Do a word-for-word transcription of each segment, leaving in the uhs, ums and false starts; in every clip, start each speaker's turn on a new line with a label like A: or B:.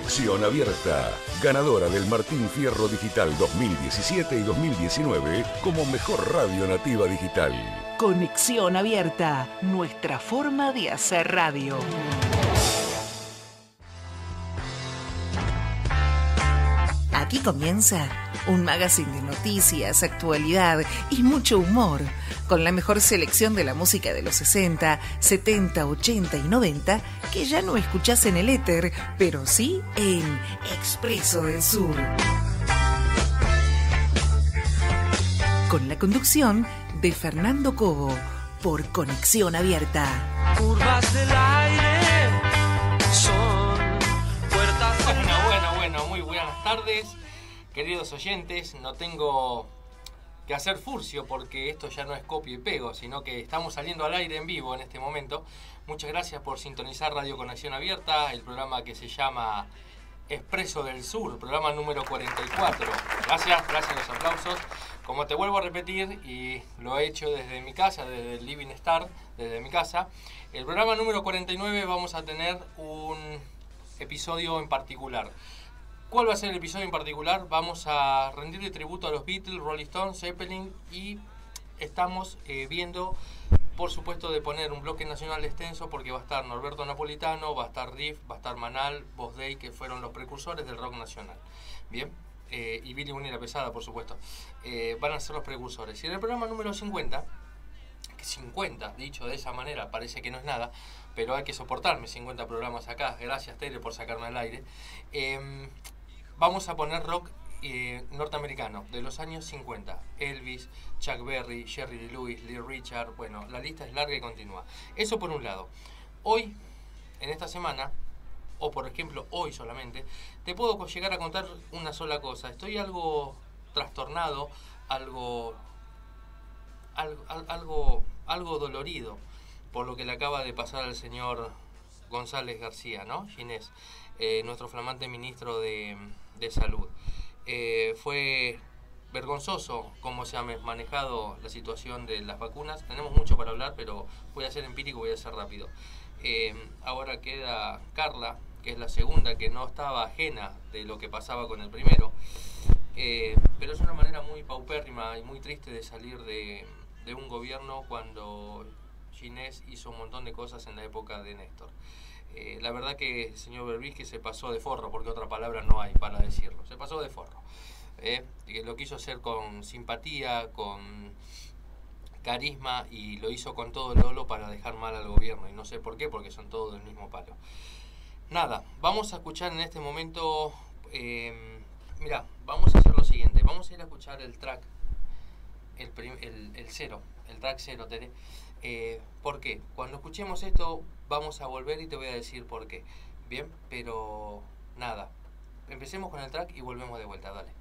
A: Conexión Abierta, ganadora del Martín Fierro Digital dos mil diecisiete y dos mil diecinueve como mejor radio nativa digital.
B: Conexión Abierta, nuestra forma de hacer radio. Aquí comienza un magazine de noticias, actualidad y mucho humor, con la mejor selección de la música de los sesenta, setenta, ochenta y noventa, que ya no escuchás en el éter, pero sí en Expreso del Sur. Con la conducción de Fernando Cobo, por Conexión Abierta.
C: Curvas del aire son puertas.
D: Bueno, bueno, bueno, muy buenas tardes, queridos oyentes. No tengo que hacer furcio porque esto ya no es copia y pego, sino que estamos saliendo al aire en vivo en este momento. Muchas gracias por sintonizar Radio Conexión Abierta, el programa que se llama Expreso del Sur, programa número cuarenta y cuatro. Gracias, gracias a los aplausos. Como te vuelvo a repetir, y lo he hecho desde mi casa, desde el Living Star, desde mi casa, el programa número cuarenta y nueve vamos a tener un episodio en particular. ¿Cuál va a ser el episodio en particular? Vamos a rendirle tributo a los Beatles, Rolling Stones, Zeppelin, y estamos eh, viendo, por supuesto, de poner un bloque nacional extenso porque va a estar Norberto Napolitano, va a estar Riff, va a estar Manal, Voz Day, que fueron los precursores del rock nacional. Bien, eh, y Billy Bunny la Pesada, por supuesto, eh, van a ser los precursores. Y en el programa número cincuenta, que cincuenta, dicho de esa manera, parece que no es nada, pero hay que soportarme cincuenta programas acá. Gracias, Tere, por sacarme al aire. Eh, vamos a poner rock eh, norteamericano de los años cincuenta. Elvis, Chuck Berry, Jerry Lee Lewis, Lee Richard. Bueno, la lista es larga y continúa. Eso por un lado. Hoy, en esta semana, o por ejemplo hoy solamente, te puedo llegar a contar una sola cosa. Estoy algo trastornado, algo, algo, algo, algo dolorido por lo que le acaba de pasar al señor González García, ¿no? Ginés, eh, nuestro flamante ministro de, de Salud. Eh, fue vergonzoso cómo se ha manejado la situación de las vacunas. Tenemos mucho para hablar, pero voy a ser empírico, voy a ser rápido. Eh, ahora queda Carla, que es la segunda, que no estaba ajena de lo que pasaba con el primero. Eh, pero es una manera muy paupérrima y muy triste de salir de, de un gobierno cuando Ginés hizo un montón de cosas en la época de Néstor. Eh, la verdad que el señor Berbisky se pasó de forro, porque otra palabra no hay para decirlo. Se pasó de forro. Eh, lo quiso hacer con simpatía, con carisma, y lo hizo con todo el dolo para dejar mal al gobierno. Y no sé por qué, porque son todos del mismo palo. Nada, vamos a escuchar en este momento... Eh, mira, vamos a hacer lo siguiente. Vamos a ir a escuchar el track, el, prim, el, el cero, el track cero, Tere. Eh, ¿Por qué? Cuando escuchemos esto vamos a volver y te voy a decir por qué. Bien, pero nada. Empecemos con el track y volvemos de vuelta, dale.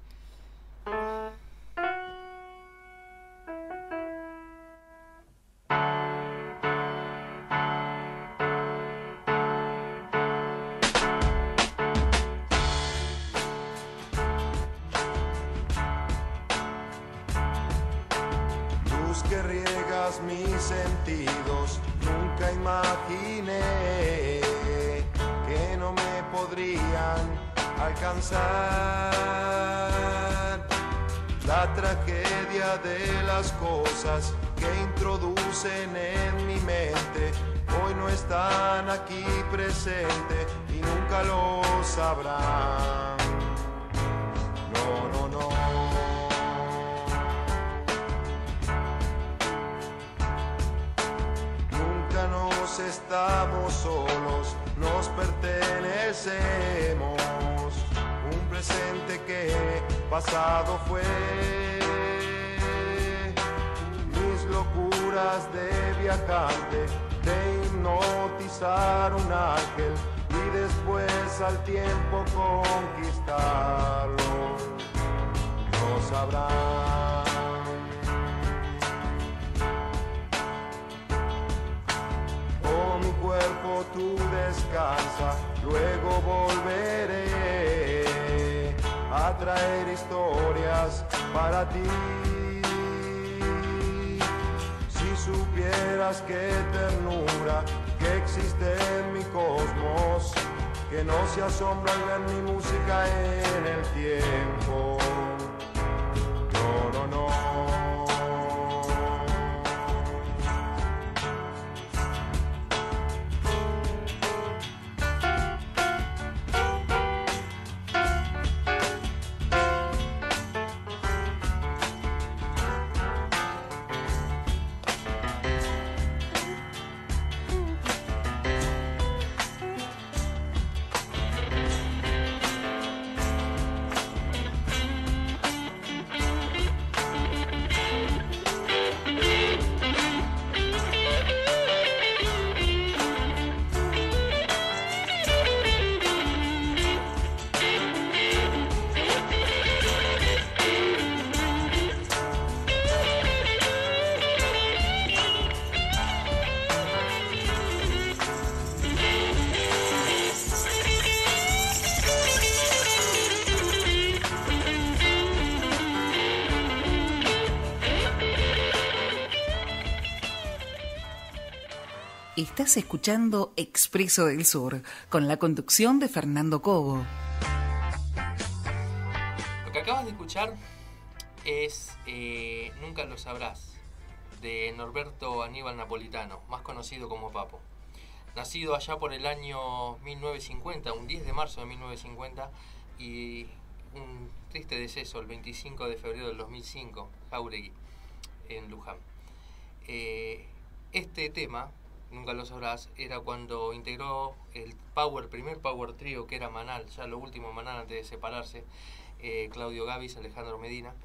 E: Mis sentidos, nunca imaginé que no me podrían alcanzar. La tragedia de las cosas que introducen en mi mente hoy no están aquí presentes y nunca lo sabrán. No, no, no. Estamos solos, nos pertenecemos. Un presente que pasado fue. Mis locuras de viajante, de hipnotizar un ángel y después al tiempo conquistarlo, no sabrán. Cuerpo tú descansa, luego volveré a traer historias para ti. Si supieras qué ternura que existe en mi cosmos, que no se asombra al ver mi música en el tiempo. No, no, no.
B: Estás escuchando Expreso del Sur, con la conducción de Fernando Cobo.
D: Lo que acabas de escuchar es eh, Nunca lo sabrás, de Norberto Aníbal Napolitano, más conocido como Papo. Nacido allá por el año mil novecientos cincuenta, un diez de marzo de mil novecientos cincuenta, y un triste deceso el veinticinco de febrero del dos mil cinco, Jáuregui, en Luján. Eh, este tema, Nunca lo sabrás, era cuando integró el Power, primer Power Trio, que era Manal, ya lo último Manal antes de separarse, eh, Claudio Gavis, Alejandro Medina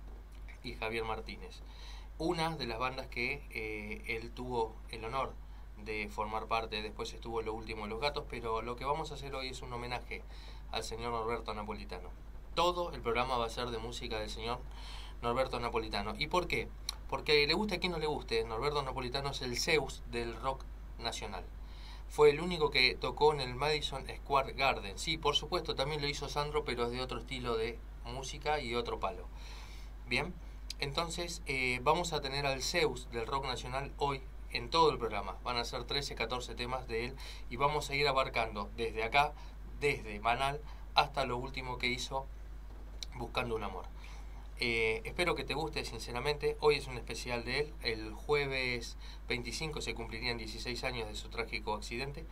D: y Javier Martínez. Una de las bandas que eh, él tuvo el honor de formar parte. Después estuvo Lo Último de los Gatos, pero lo que vamos a hacer hoy es un homenaje al señor Norberto Napolitano. Todo el programa va a ser de música del señor Norberto Napolitano. ¿Y por qué? Porque le guste a quien no le guste, Norberto Napolitano es el Zeus del rock nacional. Fue el único que tocó en el Madison Square Garden. Sí, por supuesto, también lo hizo Sandro, pero es de otro estilo de música y otro palo. Bien, entonces eh, vamos a tener al Zeus del rock nacional hoy en todo el programa. Van a ser trece, catorce temas de él y vamos a ir abarcando desde acá, desde Manal, hasta lo último que hizo, Buscando un Amor. Eh, espero que te guste, sinceramente. Hoy es un especial de él. El jueves veinticinco se cumplirían dieciséis años de su trágico accidente.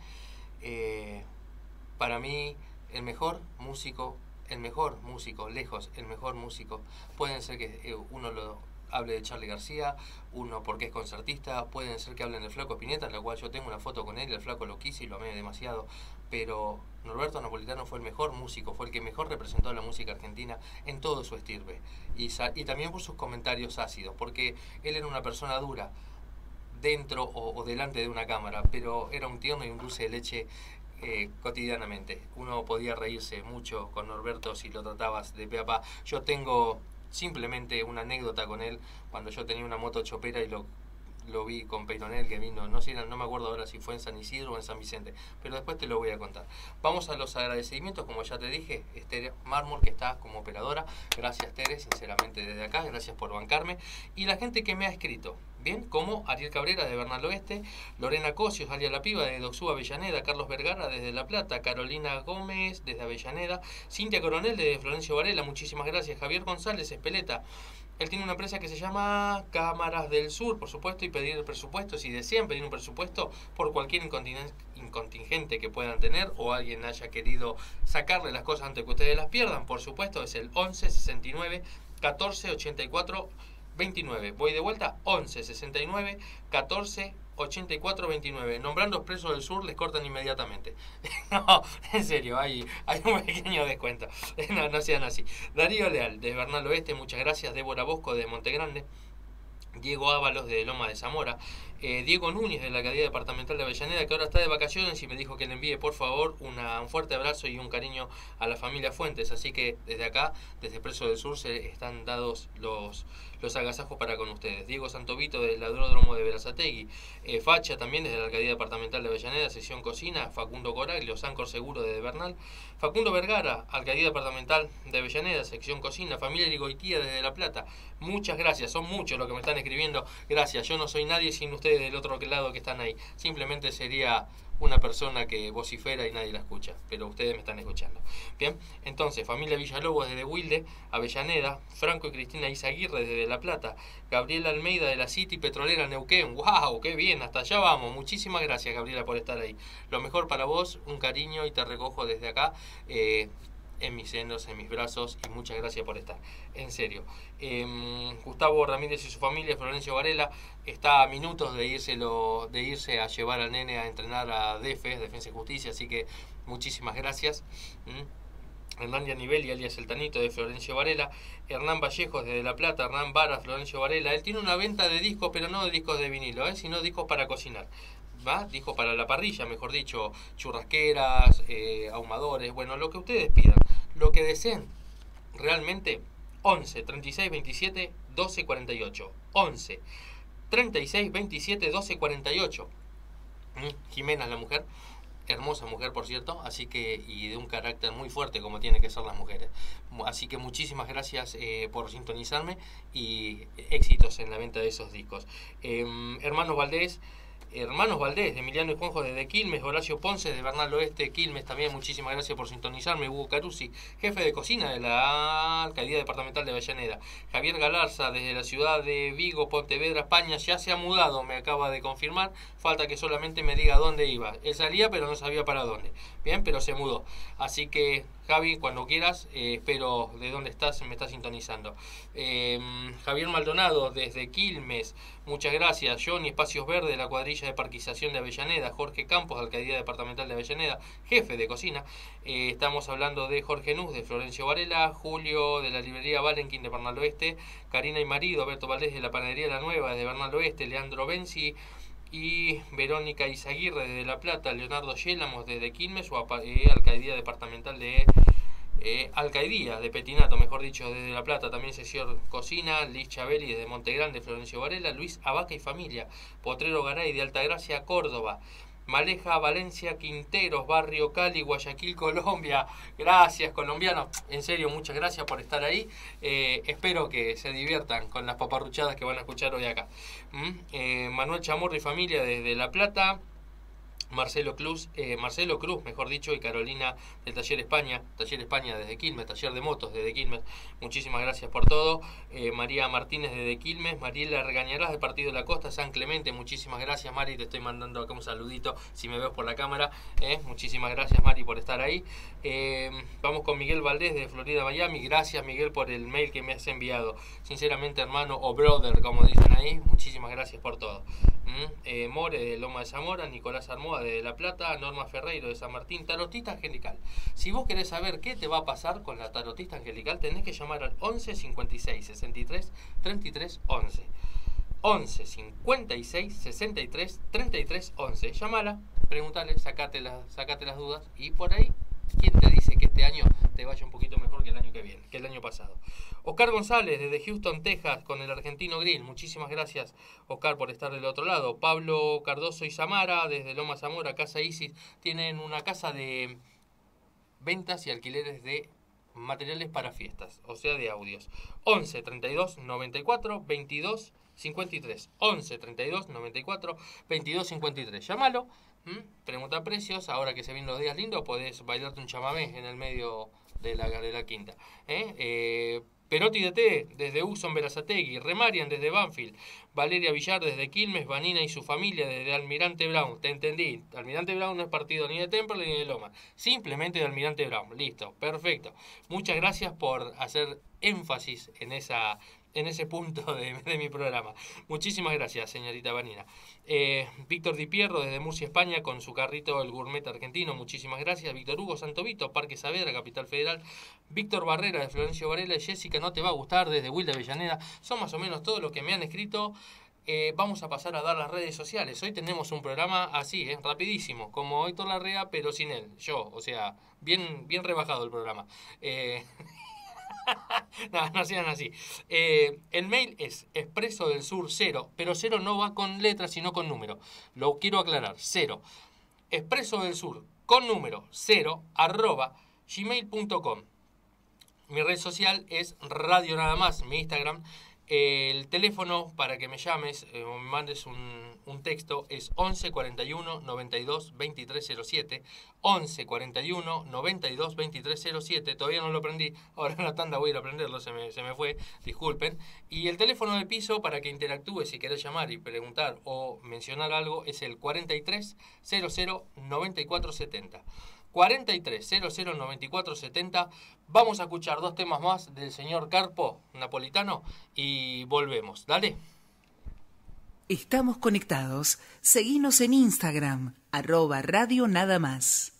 D: Eh, para mí, el mejor músico, el mejor músico, lejos, el mejor músico. Pueden ser que eh, uno lo hable de Charly García, uno porque es concertista, pueden ser que hablen del Flaco Spinetta, en la cual yo tengo una foto con él, y el Flaco lo quise y lo amé demasiado, pero Norberto Napolitano fue el mejor músico, fue el que mejor representó a la música argentina en todo su estirpe, y, y también por sus comentarios ácidos, porque él era una persona dura, dentro o, o delante de una cámara, pero era un tierno y un dulce de leche eh, cotidianamente. Uno podía reírse mucho con Norberto si lo tratabas de pe a pa. Yo tengo simplemente una anécdota con él, cuando yo tenía una moto chopera y lo, lo vi con Peyronel, que vino, no sé, no me acuerdo ahora si fue en San Isidro o en San Vicente, pero después te lo voy a contar. Vamos a los agradecimientos, como ya te dije, Esther Mármol, que está como operadora. Gracias, Tere, sinceramente desde acá, gracias por bancarme. Y la gente que me ha escrito, bien, como Ariel Cabrera de Bernal Oeste, Lorena Cosios, Alia La Piba de Doxú Avellaneda, Carlos Vergara desde La Plata, Carolina Gómez desde Avellaneda, Cintia Coronel de Florencio Varela, muchísimas gracias, Javier González Espeleta. Él tiene una empresa que se llama Cámaras del Sur, por supuesto, y pedir el presupuesto, si desean pedir un presupuesto por cualquier incontingente que puedan tener o alguien haya querido sacarle las cosas antes que ustedes las pierdan, por supuesto, es el once sesenta y nueve catorce ochenta y cuatro veintinueve. Voy de vuelta, once sesenta y nueve catorce ochenta y cuatro veintinueve. Nombrando Expreso del Sur les cortan inmediatamente. No, en serio, hay, hay un pequeño descuento. No, no sean así. Darío Leal de Bernal Oeste, muchas gracias. Débora Bosco de Montegrande. Diego Ábalos de Loma de Zamora, eh, Diego Núñez de la Alcaldía Departamental de Avellaneda, que ahora está de vacaciones y me dijo que le envíe por favor una, un fuerte abrazo y un cariño a la familia Fuentes, así que desde acá, desde Expreso del Sur, se están dados los, los agasajos para con ustedes. Diego Santovito del Aeródromo de Berazategui, eh, Facha también desde la Alcaldía Departamental de Avellaneda, Sección Cocina, Facundo Coraglio, Sancor Seguro de Bernal, Facundo Vergara, Alcaldía Departamental de Avellaneda, Sección Cocina, Familia Ligoitía desde La Plata, muchas gracias, son muchos los que me están escribiendo, gracias, yo no soy nadie sin ustedes del otro lado que están ahí, simplemente sería una persona que vocifera y nadie la escucha, pero ustedes me están escuchando. Bien, entonces, familia Villalobos desde Wilde, Avellaneda, Franco y Cristina Izaguirre desde La Plata, Gabriela Almeida de la City Petrolera Neuquén. ¡Wow! ¡Qué bien! Hasta allá vamos. Muchísimas gracias, Gabriela, por estar ahí. Lo mejor para vos, un cariño y te recojo desde acá. Eh, en mis senos, en mis brazos, y muchas gracias por estar, en serio. Eh, Gustavo Ramírez y su familia, Florencio Varela, está a minutos de, írselo, de irse a llevar al nene a entrenar a D E F E, Defensa y Justicia, así que muchísimas gracias. ¿Mm? Hernán Yanivel y alias El Tanito de Florencio Varela, Hernán Vallejos desde La Plata, Hernán Vara, Florencio Varela. Él tiene una venta de discos, pero no de discos de vinilo, ¿eh? sino discos para cocinar. ¿Va? Dijo para la parrilla, mejor dicho, churrasqueras, eh, ahumadores, bueno, lo que ustedes pidan, lo que deseen, realmente. Once, treinta y seis, veintisiete, doce, cuarenta y ocho. Once, treinta y seis, veintisiete, doce, cuarenta y ocho. ¿Mm? Jimena es la mujer, hermosa mujer, por cierto, así que, y de un carácter muy fuerte como tienen que ser las mujeres. Así que muchísimas gracias eh, por sintonizarme y éxitos en la venta de esos discos. Eh, hermanos Valdés, Hermanos Valdés, de Emiliano y Juanjo desde Quilmes, Horacio Ponce de Bernal Oeste, Quilmes también, muchísimas gracias por sintonizarme, Hugo Carusi, jefe de cocina de la Alcaldía Departamental de Avellaneda, Javier Galarza desde la ciudad de Vigo, Pontevedra, España, ya se ha mudado, me acaba de confirmar, falta que solamente me diga dónde iba, él salía pero no sabía para dónde, bien, pero se mudó, así que Javi, cuando quieras, eh, espero de dónde estás, me estás sintonizando. Eh, Javier Maldonado desde Quilmes, muchas gracias. Johnny Espacios Verdes de la cuadrilla de parquización de Avellaneda, Jorge Campos, Alcaldía Departamental de Avellaneda, jefe de cocina. Eh, estamos hablando de Jorge Nuz de Florencio Varela, Julio de la librería Valenquín de Bernal Oeste, Karina y marido, Alberto Valdés de la panadería La Nueva de Bernal Oeste, Leandro Benzi y Verónica Izaguirre desde La Plata, Leonardo Yélamos desde Quilmes, o eh, Alcaldía Departamental de eh, Alcaldía de Petinato, mejor dicho, desde La Plata, también sesión cocina, Liz Chabeli desde Montegrande, Florencio Varela, Luis Abaca y familia, Potrero Garay de Altagracia, Córdoba, Maleja, Valencia, Quinteros, Barrio Cali, Guayaquil, Colombia. Gracias, colombianos. En serio, muchas gracias por estar ahí. Eh, espero que se diviertan con las paparruchadas que van a escuchar hoy acá. ¿Mm? Eh, Manuel Chamorro y familia desde La Plata. Marcelo Cruz, eh, Marcelo Cruz, mejor dicho, y Carolina del Taller España, Taller España desde Quilmes, Taller de Motos desde Quilmes, muchísimas gracias por todo. eh, María Martínez desde Quilmes, Mariela Regañarás de Partido de la Costa, San Clemente, muchísimas gracias Mari, te estoy mandando acá un saludito si me ves por la cámara, eh, muchísimas gracias Mari por estar ahí. Eh, vamos con Miguel Valdés de Florida, Miami, gracias Miguel por el mail que me has enviado, sinceramente hermano o brother como dicen ahí, muchísimas gracias por todo. ¿Mm? Eh, More de Loma de Zamora, Nicolás Armoa de La Plata, Norma Ferreiro de San Martín, tarotista angelical. Si vos querés saber qué te va a pasar con la tarotista angelical, tenés que llamar al once cincuenta y seis sesenta y tres treinta y tres once. once cincuenta y seis sesenta y tres treinta y tres once. Llamala, preguntale, sacate, la, sacate las dudas y por ahí, ¿quién te dice que este año te vaya un poquito mejor que el año que viene, que el año pasado? Oscar González desde Houston, Texas, con el Argentino Grill. Muchísimas gracias, Oscar, por estar del otro lado. Pablo Cardoso y Samara desde Loma Zamora, Casa Isis. Tienen una casa de ventas y alquileres de materiales para fiestas, o sea, de audios. once treinta y dos noventa y cuatro veintidós cincuenta y tres. once treinta y dos noventa y cuatro veintidós cincuenta y tres. Llámalo. ¿Mm? Pregunta precios, ahora que se vienen los días lindos, podés bailarte un chamamé en el medio de la, de la quinta. ¿Eh? Eh, Perotti de T, desde Uson Berazategui, Remarian desde Banfield, Valeria Villar desde Quilmes, Vanina y su familia desde Almirante Brown. Te entendí, Almirante Brown no es partido ni de Temple ni de Loma, simplemente de Almirante Brown. Listo, perfecto. Muchas gracias por hacer énfasis en esa... en ese punto de, de mi programa. Muchísimas gracias, señorita Vanina. Eh, Víctor Di Pierro, desde Murcia, España, con su carrito El Gourmet Argentino. Muchísimas gracias. Víctor Hugo Santovito, Parque Saavedra, Capital Federal. Víctor Barrera, de Florencio Varela. Y Jessica, no te va a gustar, desde Wilde Avellaneda. Son más o menos todos los que me han escrito. Eh, vamos a pasar a dar las redes sociales. Hoy tenemos un programa así, eh, rapidísimo, como Héctor Larrea, pero sin él. Yo, o sea, bien, bien rebajado el programa. Eh... no, no sean así. Eh, el mail es expreso del sur cero, pero cero no va con letras, sino con número. Lo quiero aclarar, cero. Expreso del sur con número cero arroba gmail punto com. Mi red social es Radio Nada Más, mi Instagram Eh, el teléfono para que me llames eh, o me mandes un, un texto es once cuarenta y uno noventa y dos veintitrés cero siete. once cuarenta y uno noventa y dos veintitrés cero siete. Todavía no lo aprendí, ahora en la tanda voy a ir a aprenderlo, se me, se me fue, disculpen. Y el teléfono de piso para que interactúes si querés llamar y preguntar o mencionar algo es el cuarenta y tres cero cero noventa y cuatro setenta. cuarenta y tres cero cero noventa y cuatro setenta. Vamos a escuchar dos temas más del señor Carpo Napolitano y volvemos. Dale.
B: Estamos conectados. Seguinos en Instagram, arroba Radio Nada Más.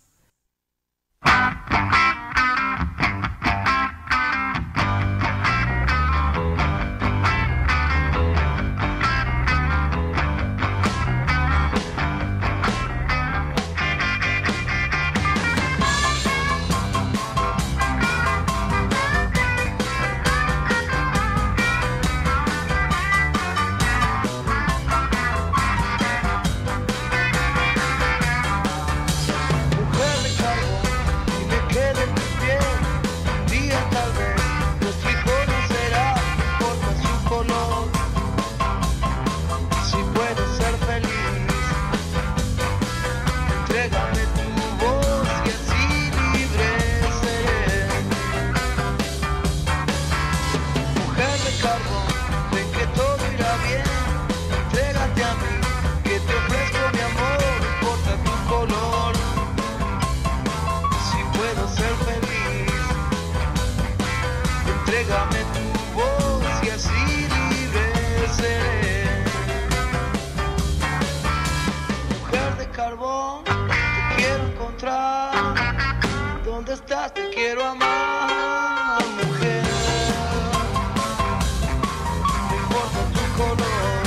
C: Te quiero amar, mujer. No importa tu color,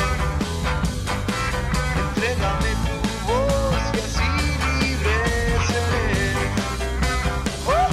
C: entrégame tu voz y así libre seré. ¡Oh!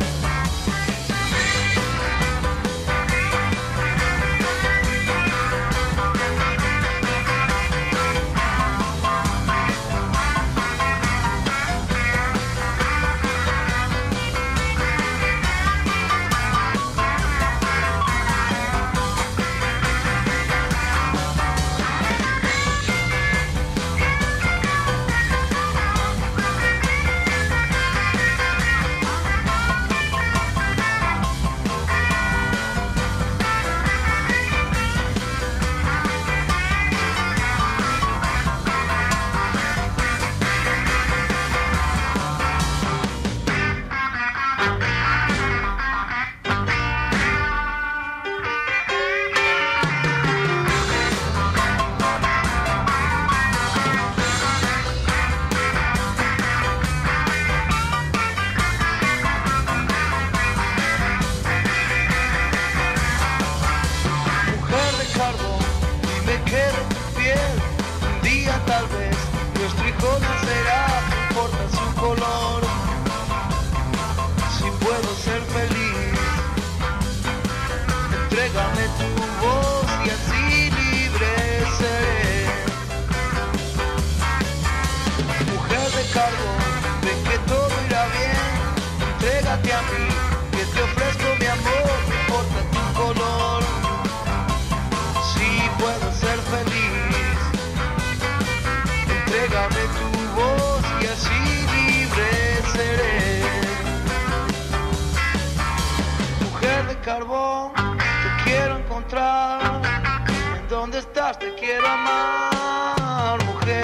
C: Carbón, te quiero encontrar. ¿En dónde estás? Te quiero amar, mujer.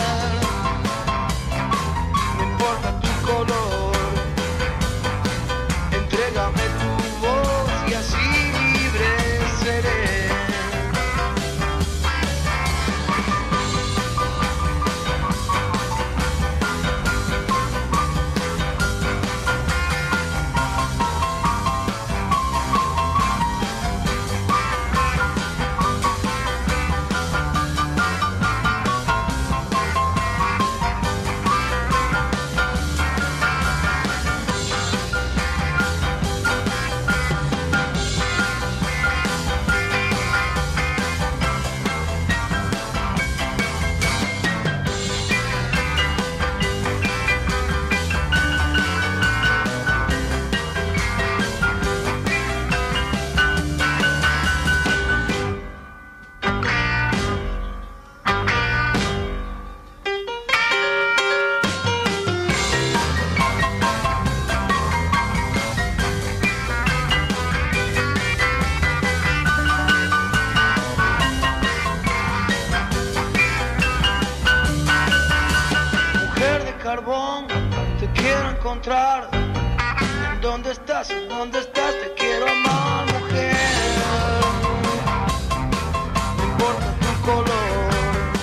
C: No importa tu color, entrégame tu voz y así libre seré. carbón, te quiero encontrar. ¿En dónde estás? ¿En dónde estás? Te quiero amar, mujer. No importa tu color,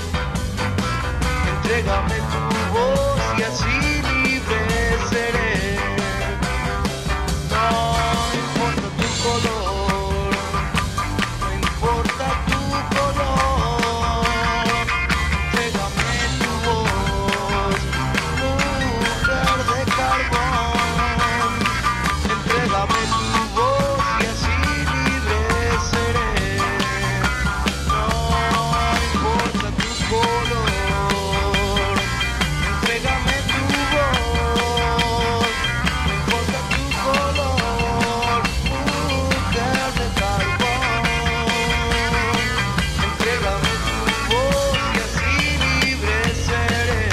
C: entrégame tu voz y así libre seré. No importa tu color, no importa tu color, entrégame tu voz, mujer de carbón, entrégame tu voz y así libre seré. No importa tu color, entrégame tu voz, no importa tu color, mujer de carbón, entrégame tu voz y así libre seré.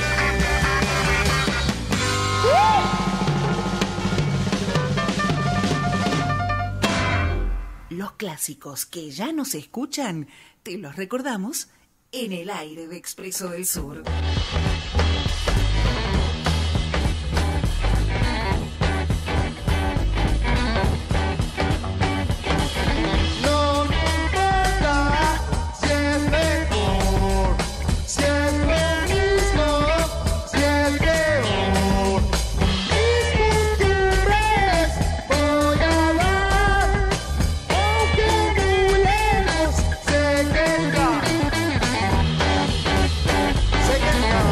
B: Los clásicos que ya no se escuchan, te los recordamos en el aire de Expreso del Sur.
E: No me importa si es mejor, si es lo mismo, si es peor. Mis costumbres voy a dar, aunque muy lejos se queda, se queda.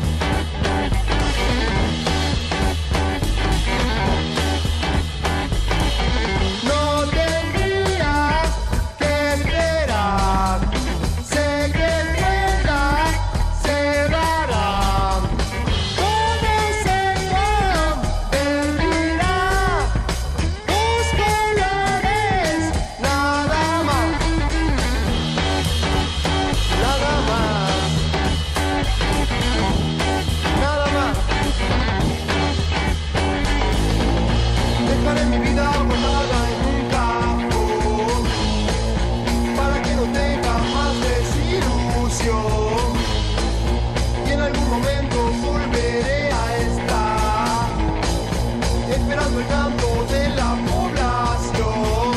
E: No tendría que esperar, sé que puertas cerrarán, con ese don perderá tus colores, nada más, nada más, nada más. Dejaré mi vida guardada en un cajón para que no tenga más desilusión, y en algún momento volveré a estar esperando el canto de la población.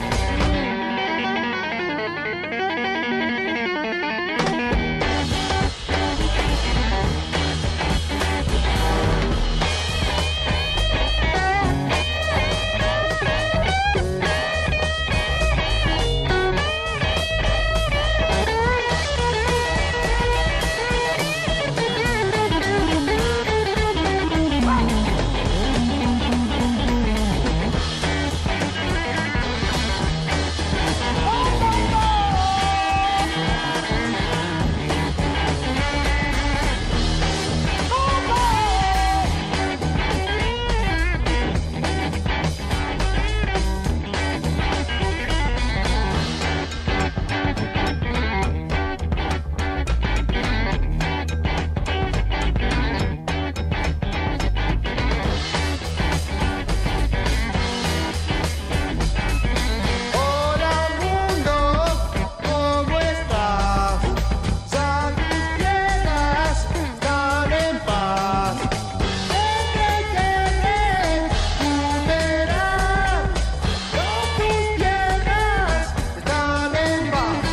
E: Hola mundo, ¿cómo estás? Ya tus piernas están en paz. Siempre que recuperar, tus piernas están en paz,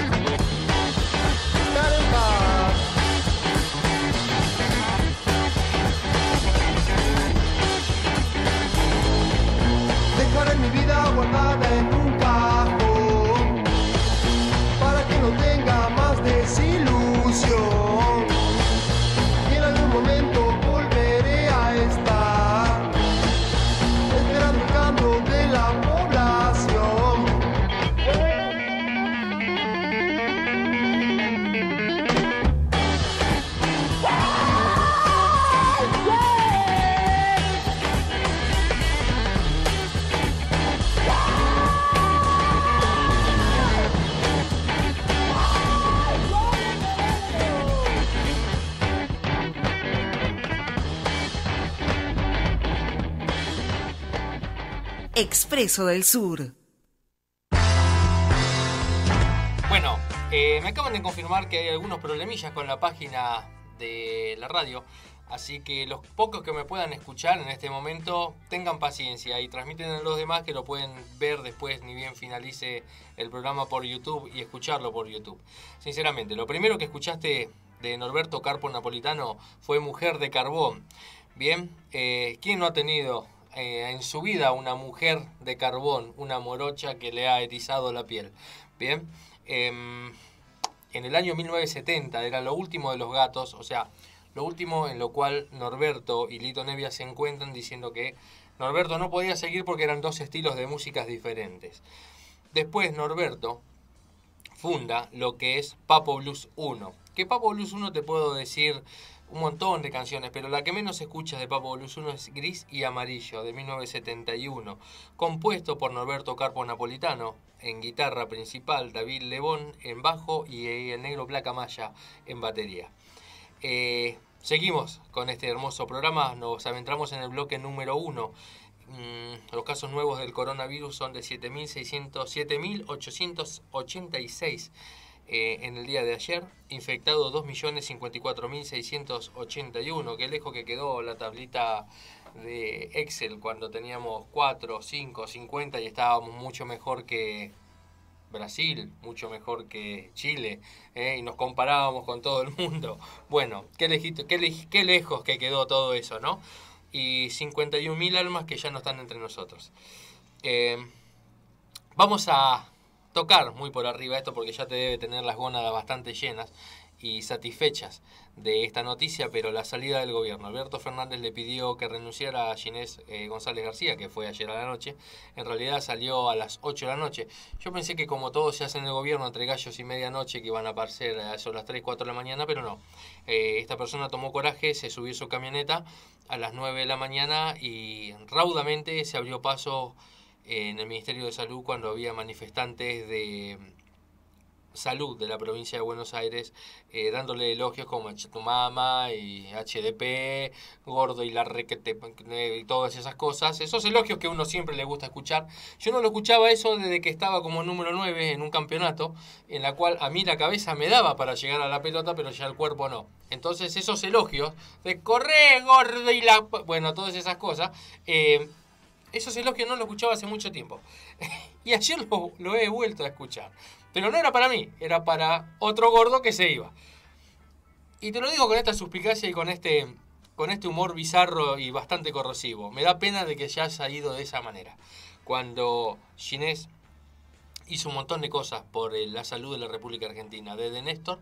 E: están en paz. Dejaré mi vida guardada en un cajón para que no tenga más desilusión, y en algún momento volveré a estar esperando el canto de la población.
B: Expreso del Sur.
D: Bueno, eh, me acaban de confirmar que hay algunos problemillas con la página de la radio, Así que los pocos que me puedan escuchar en este momento, tengan paciencia y transmiten a los demás que lo pueden ver después, ni bien finalice el programa por YouTube y escucharlo por YouTube. Sinceramente, lo primero que escuchaste de Norberto Carpo Napolitano fue Mujer de Carbón. Bien, eh, ¿quién no ha tenido eh, en su vida una mujer de carbón, una morocha que le ha erizado la piel? Bien, eh, en el año mil novecientos setenta era lo último de los Gatos, o sea, lo último en lo cual Norberto y Lito Nebbia se encuentran diciendo que Norberto no podía seguir porque eran dos estilos de músicas diferentes. Después Norberto funda lo que es Papo Blues uno. Que Papo Blues uno te puedo decir un montón de canciones, pero la que menos escuchas de Papo Blues uno es Gris y Amarillo, de mil novecientos setenta y uno, compuesto por Norberto Carpo Napolitano, en guitarra principal, David Lebón en bajo y el negro Placa Maya en batería. Eh, seguimos con este hermoso programa, nos adentramos en el bloque número uno. Mm, los casos nuevos del coronavirus son de siete mil ochocientos ochenta y seis eh, en el día de ayer, infectados dos millones cincuenta y cuatro mil seiscientos ochenta y uno. Qué lejos que quedó la tablita de Excel cuando teníamos cuatro, cinco, cincuenta y estábamos mucho mejor que Brasil, mucho mejor que Chile, ¿eh? Y nos comparábamos con todo el mundo. Bueno, qué, lejito, qué, le, qué lejos que quedó todo eso, ¿no? Y cincuenta y un mil almas que ya no están entre nosotros. Eh, vamos a tocar muy por arriba esto porque ya te debe tener las gónadas bastante llenas y satisfechas de esta noticia, pero la salida del gobierno. Alberto Fernández le pidió que renunciara a Ginés eh, González García, que fue ayer a la noche. En realidad salió a las ocho de la noche. Yo pensé que como todo se hace en el gobierno entre gallos y medianoche, que iban a aparecer a eso a las tres, cuatro de la mañana, pero no. Eh, esta persona tomó coraje, se subió a su camioneta a las nueve de la mañana y raudamente se abrió paso en el Ministerio de Salud cuando había manifestantes de salud de la provincia de Buenos Aires eh, dándole elogios como Chetumama y H D P, gordo y la requete y todas esas cosas, esos elogios que a uno siempre le gusta escuchar. Yo no lo escuchaba eso desde que estaba como número nueve en un campeonato en la cual a mí la cabeza me daba para llegar a la pelota, pero ya el cuerpo no. Entonces esos elogios de correr, gordo y la... bueno, todas esas cosas, eh, esos elogios no los escuchaba hace mucho tiempo. Y ayer lo, lo he vuelto a escuchar. Pero no era para mí, era para otro gordo que se iba. Y te lo digo con esta suspicacia y con este, con este humor bizarro y bastante corrosivo. Me da pena de que ya haya ido de esa manera. Cuando Ginés hizo un montón de cosas por la salud de la República Argentina, desde Néstor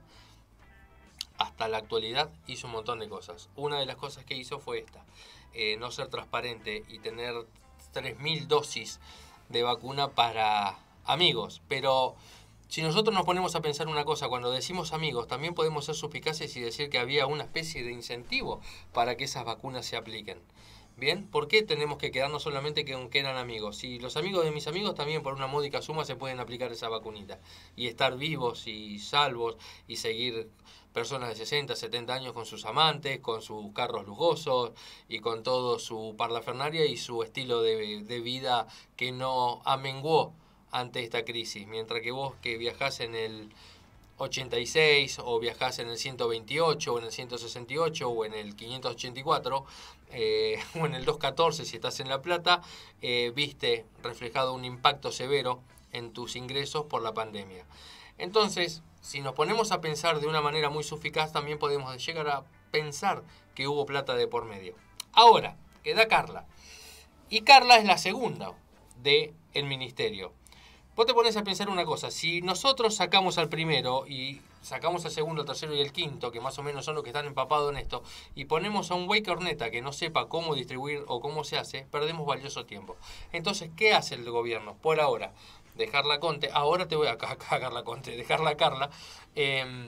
D: hasta la actualidad hizo un montón de cosas. Una de las cosas que hizo fue esta, eh, no ser transparente y tener tres mil dosis de vacuna para amigos. Pero si nosotros nos ponemos a pensar una cosa, cuando decimos amigos, también podemos ser suspicaces y decir que había una especie de incentivo para que esas vacunas se apliquen. ¿Bien? ¿Por qué tenemos que quedarnos solamente con que eran amigos? Si los amigos de mis amigos también por una módica suma se pueden aplicar esa vacunita y estar vivos y salvos y seguir personas de sesenta, setenta años con sus amantes, con sus carros lujosos y con todo su parlafernaria y su estilo de, de vida que no amenguó ante esta crisis, mientras que vos que viajás en el ochenta y seis o viajás en el ciento veintiocho o en el ciento sesenta y ocho o en el quinientos ochenta y cuatro eh, o en el doscientos catorce si estás en La Plata, eh, viste reflejado un impacto severo en tus ingresos por la pandemia. Entonces, si nos ponemos a pensar de una manera muy suficaz, también podemos llegar a pensar que hubo plata de por medio. Ahora, queda Carla. Y Carla es la segunda del ministerio. Vos te pones a pensar una cosa, si nosotros sacamos al primero y sacamos al segundo, al tercero y el quinto, que más o menos son los que están empapados en esto, y ponemos a un güey corneta que no sepa cómo distribuir o cómo se hace, perdemos valioso tiempo. Entonces, ¿qué hace el gobierno? Por ahora, dejarla Conte, ahora te voy a cagar la Conte, dejarla Carla, eh,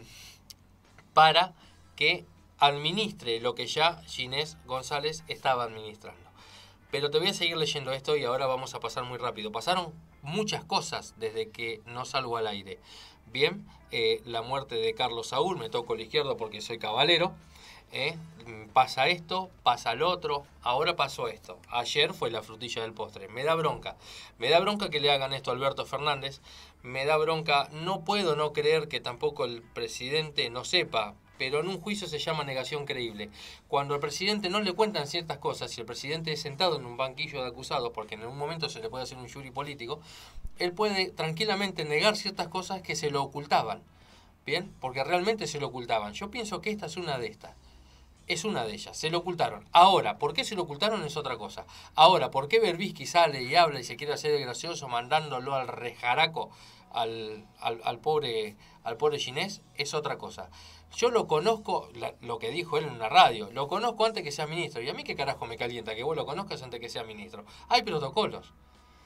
D: para que administre lo que ya Ginés González estaba administrando. Pero te voy a seguir leyendo esto y ahora vamos a pasar muy rápido. Pasaron muchas cosas desde que no salgo al aire. Bien, eh, la muerte de Carlos Saúl, me toco el izquierdo porque soy cabalero. Eh, pasa esto, pasa lo otro, ahora pasó esto. Ayer fue la frutilla del postre. Me da bronca. Me da bronca que le hagan esto a Alberto Fernández. Me da bronca, no puedo no creer que tampoco el presidente no sepa pero en un juicio se llama negación creíble. Cuando al presidente no le cuentan ciertas cosas, si el presidente es sentado en un banquillo de acusados, porque en un momento se le puede hacer un jury político, él puede tranquilamente negar ciertas cosas que se lo ocultaban, ¿bien? Porque realmente se lo ocultaban. Yo pienso que esta es una de estas. Es una de ellas, se lo ocultaron. Ahora, ¿por qué se lo ocultaron? Es otra cosa. Ahora, ¿por qué Berbisky sale y habla y se quiere hacer el gracioso mandándolo al rejaraco al, al, al pobre al pobre Ginés? Es otra cosa. Yo lo conozco, la, lo que dijo él en una radio, lo conozco antes que sea ministro. Y a mí qué carajo me calienta que vos lo conozcas antes que sea ministro. Hay protocolos.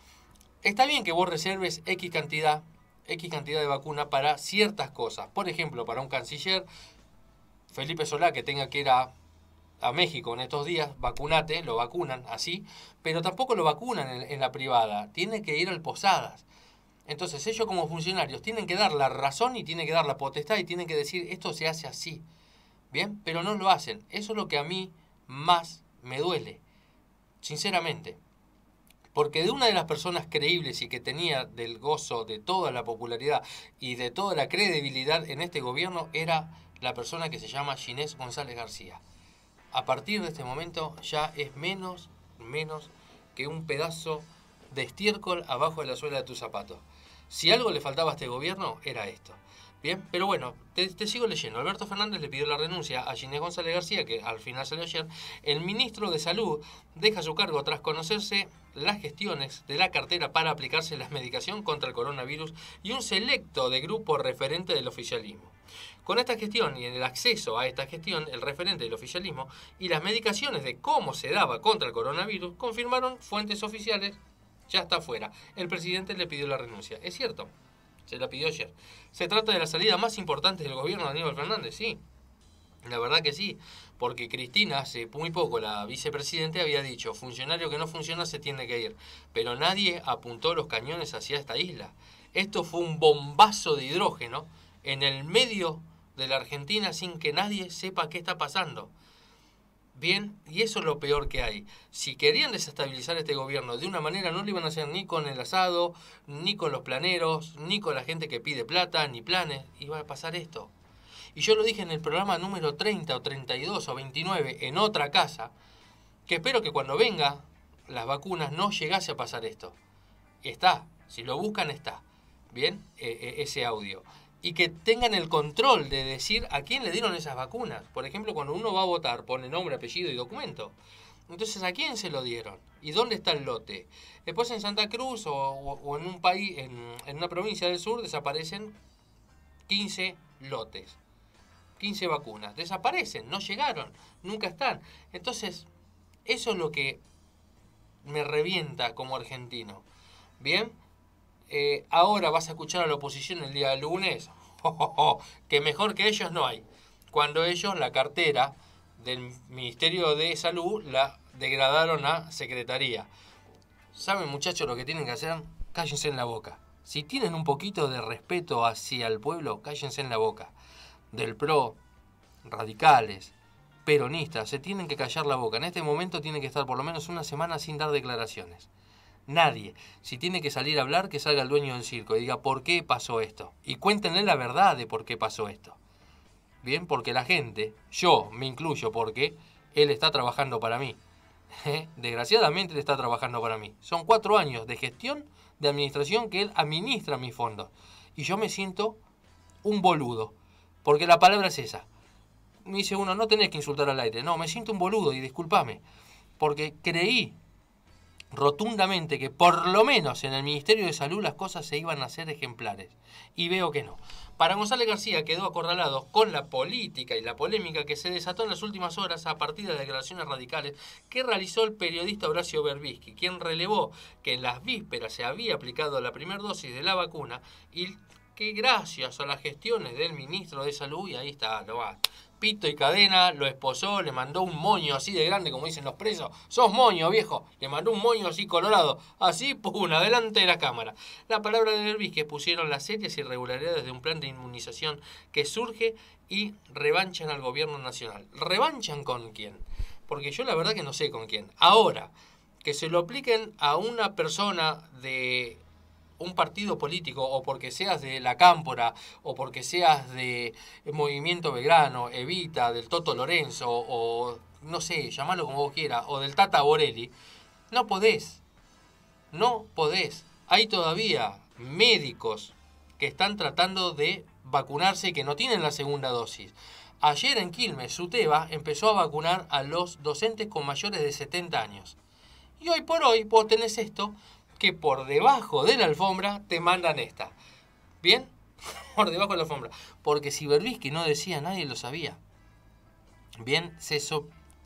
D: Está bien que vos reserves X cantidad, X cantidad de vacuna para ciertas cosas. Por ejemplo, para un canciller, Felipe Solá, que tenga que ir a, a México en estos días, vacunate, lo vacunan así, pero tampoco lo vacunan en, en la privada, tiene que ir al Posadas. Entonces ellos como funcionarios tienen que dar la razón y tienen que dar la potestad y tienen que decir esto se hace así, ¿bien? Pero no lo hacen. Eso es lo que a mí más me duele, sinceramente. Porque de una de las personas creíbles y que tenía del gozo de toda la popularidad y de toda la credibilidad en este gobierno era la persona que se llama Ginés González García. A partir de este momento ya es menos, menos que un pedazo de estiércol abajo de la suela de tus zapatos. Si algo le faltaba a este gobierno, era esto. Bien, pero bueno, te, te sigo leyendo. Alberto Fernández le pidió la renuncia a Ginés González García, que al final salió ayer. El ministro de Salud deja su cargo tras conocerse las gestiones de la cartera para aplicarse la medicación contra el coronavirus y un selecto de grupo referente del oficialismo. Con esta gestión y en el acceso a esta gestión, el referente del oficialismo y las medicaciones de cómo se daba contra el coronavirus, confirmaron fuentes oficiales, ya está fuera. El presidente le pidió la renuncia. Es cierto, se la pidió ayer. ¿Se trata de la salida más importante del gobierno de Aníbal Fernández? Sí, la verdad que sí, porque Cristina hace muy poco, la vicepresidenta, había dicho, funcionario que no funciona se tiene que ir, pero nadie apuntó los cañones hacia esta isla. Esto fue un bombazo de hidrógeno en el medio de la Argentina sin que nadie sepa qué está pasando. Bien, y eso es lo peor que hay. Si querían desestabilizar este gobierno de una manera, no lo iban a hacer ni con el asado, ni con los planeros, ni con la gente que pide plata, ni planes. Iba a pasar esto. Y yo lo dije en el programa número treinta o treinta y dos o veintinueve, en otra casa, que espero que cuando venga las vacunas no llegase a pasar esto. Está, si lo buscan está. Bien, eh, eh, ese audio. Y que tengan el control de decir a quién le dieron esas vacunas. Por ejemplo, cuando uno va a votar, pone nombre, apellido y documento. Entonces, ¿a quién se lo dieron? ¿Y dónde está el lote? Después en Santa Cruz o, o, o en un país, en, en una provincia del sur, desaparecen quince lotes. quince vacunas. Desaparecen, no llegaron, nunca están. Entonces, eso es lo que me revienta como argentino. ¿Bien? Eh, ahora vas a escuchar a la oposición el día lunes, oh, oh, oh, que mejor que ellos no hay, cuando ellos la cartera del Ministerio de Salud la degradaron a Secretaría. ¿Saben, muchachos, lo que tienen que hacer? Cállense en la boca. Si tienen un poquito de respeto hacia el pueblo, cállense en la boca. Del P R O, radicales, peronistas, se tienen que callar la boca. En este momento tienen que estar por lo menos una semana sin dar declaraciones. Nadie. Si tiene que salir a hablar, que salga el dueño del circo y diga por qué pasó esto. Y cuéntenle la verdad de por qué pasó esto. Bien, porque la gente, yo me incluyo porque él está trabajando para mí. Desgraciadamente él está trabajando para mí. Son cuatro años de gestión, de administración que él administra mis fondos. Y yo me siento un boludo. Porque la palabra es esa. Me dice uno, no tenés que insultar al aire. No, me siento un boludo y discúlpame. Porque creí rotundamente que por lo menos en el Ministerio de Salud las cosas se iban a hacer ejemplares. Y veo que no. Para González García quedó acorralado con la política y la polémica que se desató en las últimas horas a partir de las declaraciones radicales que realizó el periodista Horacio Berbisky, quien relevó que en las vísperas se había aplicado la primera dosis de la vacuna y que gracias a las gestiones del ministro de Salud, y ahí está, lo va, pito y cadena, lo esposó, le mandó un moño así de grande, como dicen los presos, sos moño, viejo, le mandó un moño así colorado, así, pum, adelante de la cámara. La palabra de Berbisky pusieron las serias irregularidades de un plan de inmunización que surge y revanchan al gobierno nacional. ¿Revanchan con quién? Porque yo la verdad que no sé con quién. Ahora, que se lo apliquen a una persona de un partido político, o porque seas de la Cámpora, o porque seas de Movimiento Belgrano, Evita, del Toto Lorenzo, o no sé, llamalo como vos quieras, o del Tata Borelli, no podés. No podés. Hay todavía médicos que están tratando de vacunarse y que no tienen la segunda dosis. Ayer en Quilmes, Suteba empezó a vacunar a los docentes con mayores de setenta años. Y hoy por hoy vos tenés esto, que por debajo de la alfombra te mandan esta. ¿Bien? Por debajo de la alfombra. Porque si Berbisky no decía, nadie lo sabía. Bien, se, so-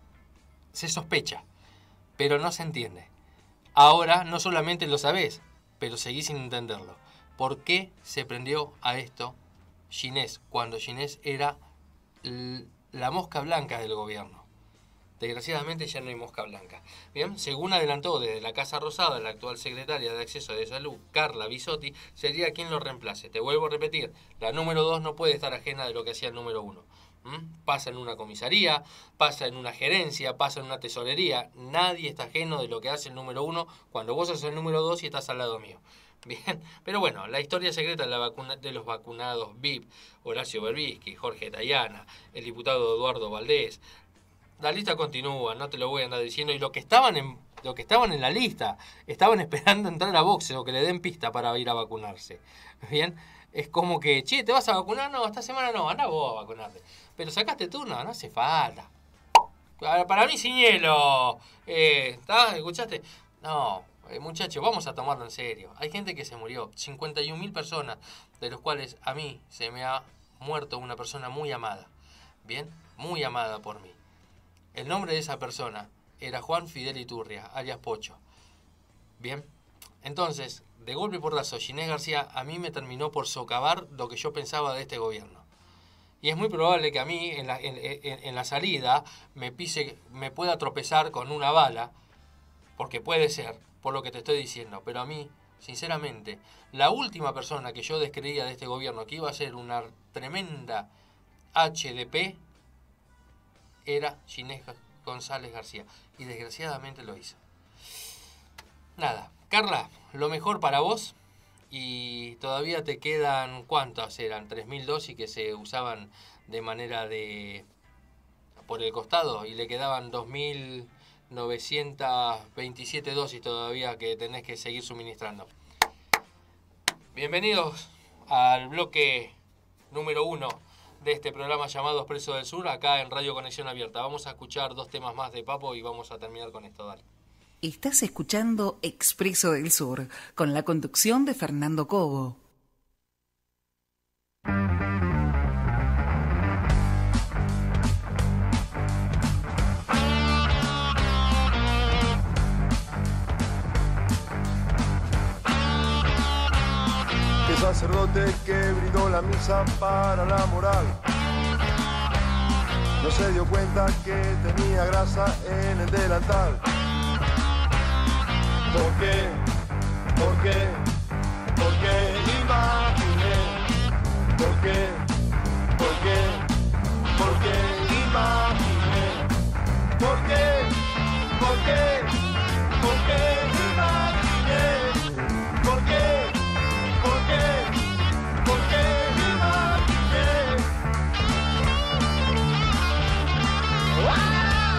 D: se sospecha, pero no se entiende. Ahora no solamente lo sabés, pero seguís sin entenderlo. ¿Por qué se prendió a esto Ginés, cuando Ginés era l- la mosca blanca del gobierno? Desgraciadamente ya no hay mosca blanca. Bien, según adelantó desde la Casa Rosada la actual secretaria de Acceso de Salud, Carla Bisotti, sería quien lo reemplace. Te vuelvo a repetir, la número dos no puede estar ajena de lo que hacía el número uno. ¿Mm? Pasa en una comisaría, pasa en una gerencia, pasa en una tesorería. Nadie está ajeno de lo que hace el número uno cuando vos sos el número dos y estás al lado mío. Bien, pero bueno, la historia secreta de, la vacuna, de los vacunados V I P, Horacio Berbisky, Jorge Tayana, el diputado Eduardo Valdés. La lista continúa, no te lo voy a andar diciendo. Y los que estaban en, lo que estaban en la lista, estaban esperando entrar a boxe o que le den pista para ir a vacunarse. Bien, es como que, che, ¿te vas a vacunar? No, esta semana no, anda vos a vacunarte. Pero sacaste turno, no hace falta. Para, para mí, Ciñelo, eh, ¿está? ¿Escuchaste? No, eh, muchachos, vamos a tomarlo en serio. Hay gente que se murió, cincuenta y un mil personas, de los cuales a mí se me ha muerto una persona muy amada. Bien, muy amada por mí. El nombre de esa persona era Juan Fidel Iturria, alias Pocho. Bien, entonces, de golpe y porrazo, Ginés García a mí me terminó por socavar lo que yo pensaba de este gobierno. Y es muy probable que a mí, en la, en, en, en la salida, me pise, me pueda tropezar con una bala, porque puede ser, por lo que te estoy diciendo. Pero a mí, sinceramente, la última persona que yo descreía de este gobierno, que iba a ser una tremenda H D P, era Ginés González García. Y desgraciadamente lo hizo. Nada, Carla, lo mejor para vos. Y todavía te quedan, ¿cuántas eran? tres mil dosis que se usaban de manera de... por el costado. Y le quedaban dos mil novecientas veintisiete dosis todavía que tenés que seguir suministrando. Bienvenidos al bloque número uno de este programa llamado Expreso del Sur, acá en Radio Conexión Abierta. Vamos a escuchar dos temas más de Papo y vamos a terminar con esto, dale.
B: Estás escuchando Expreso del Sur, con la conducción de Fernando Cobo.
E: El sacerdote que brindó la misa para la moral no se dio cuenta que tenía grasa en el delantal. ¿Por qué? ¿Por qué? ¿Por qué? Imaginé. ¿Por qué? ¿Por qué? ¿Por qué? Imaginé. ¿Por qué? ¿Por qué? ¿Por qué? Imaginé. ¿Por qué? ¿Por qué? ¿Por qué? Imaginé. ¡Ah!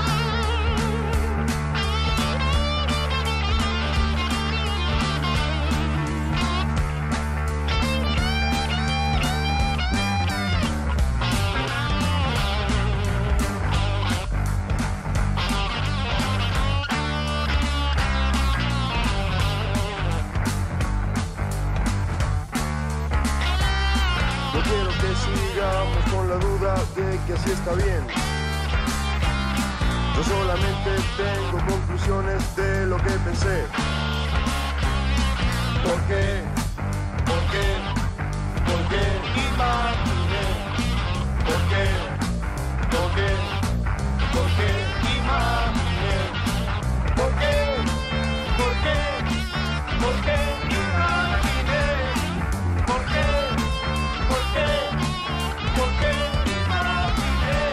E: Sigamos con la duda de que así está bien. Yo solamente tengo conclusiones de lo que pensé. ¿Por qué? ¿Por qué? ¿Por qué? Imaginé. ¿Por qué? ¿Por qué? ¿Por qué? Imaginé. ¿Por qué? ¿Por qué? ¿Por qué? Imaginé. ¿Por qué? ¿Por qué? ¿Por qué imaginé?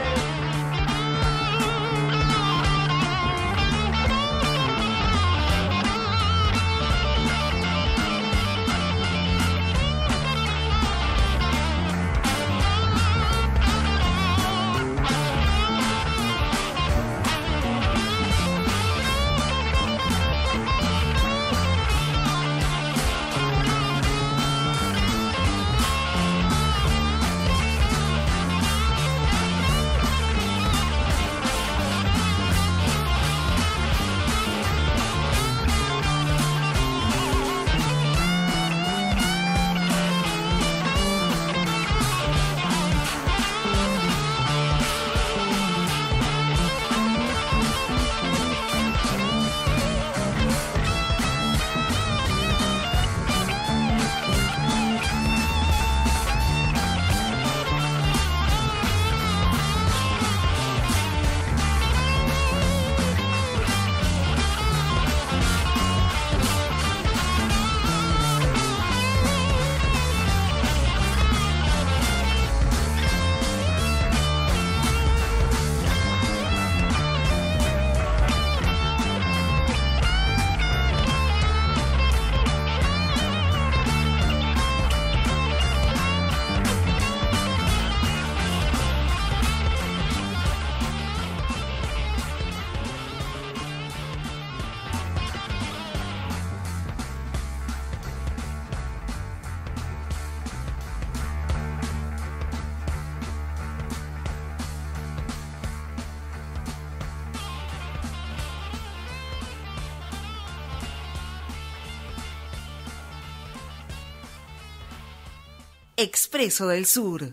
B: Expreso del Sur.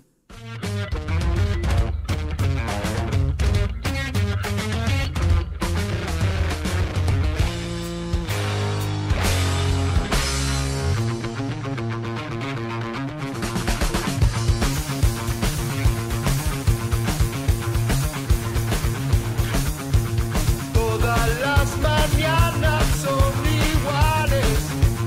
E: Todas las mañanas son iguales,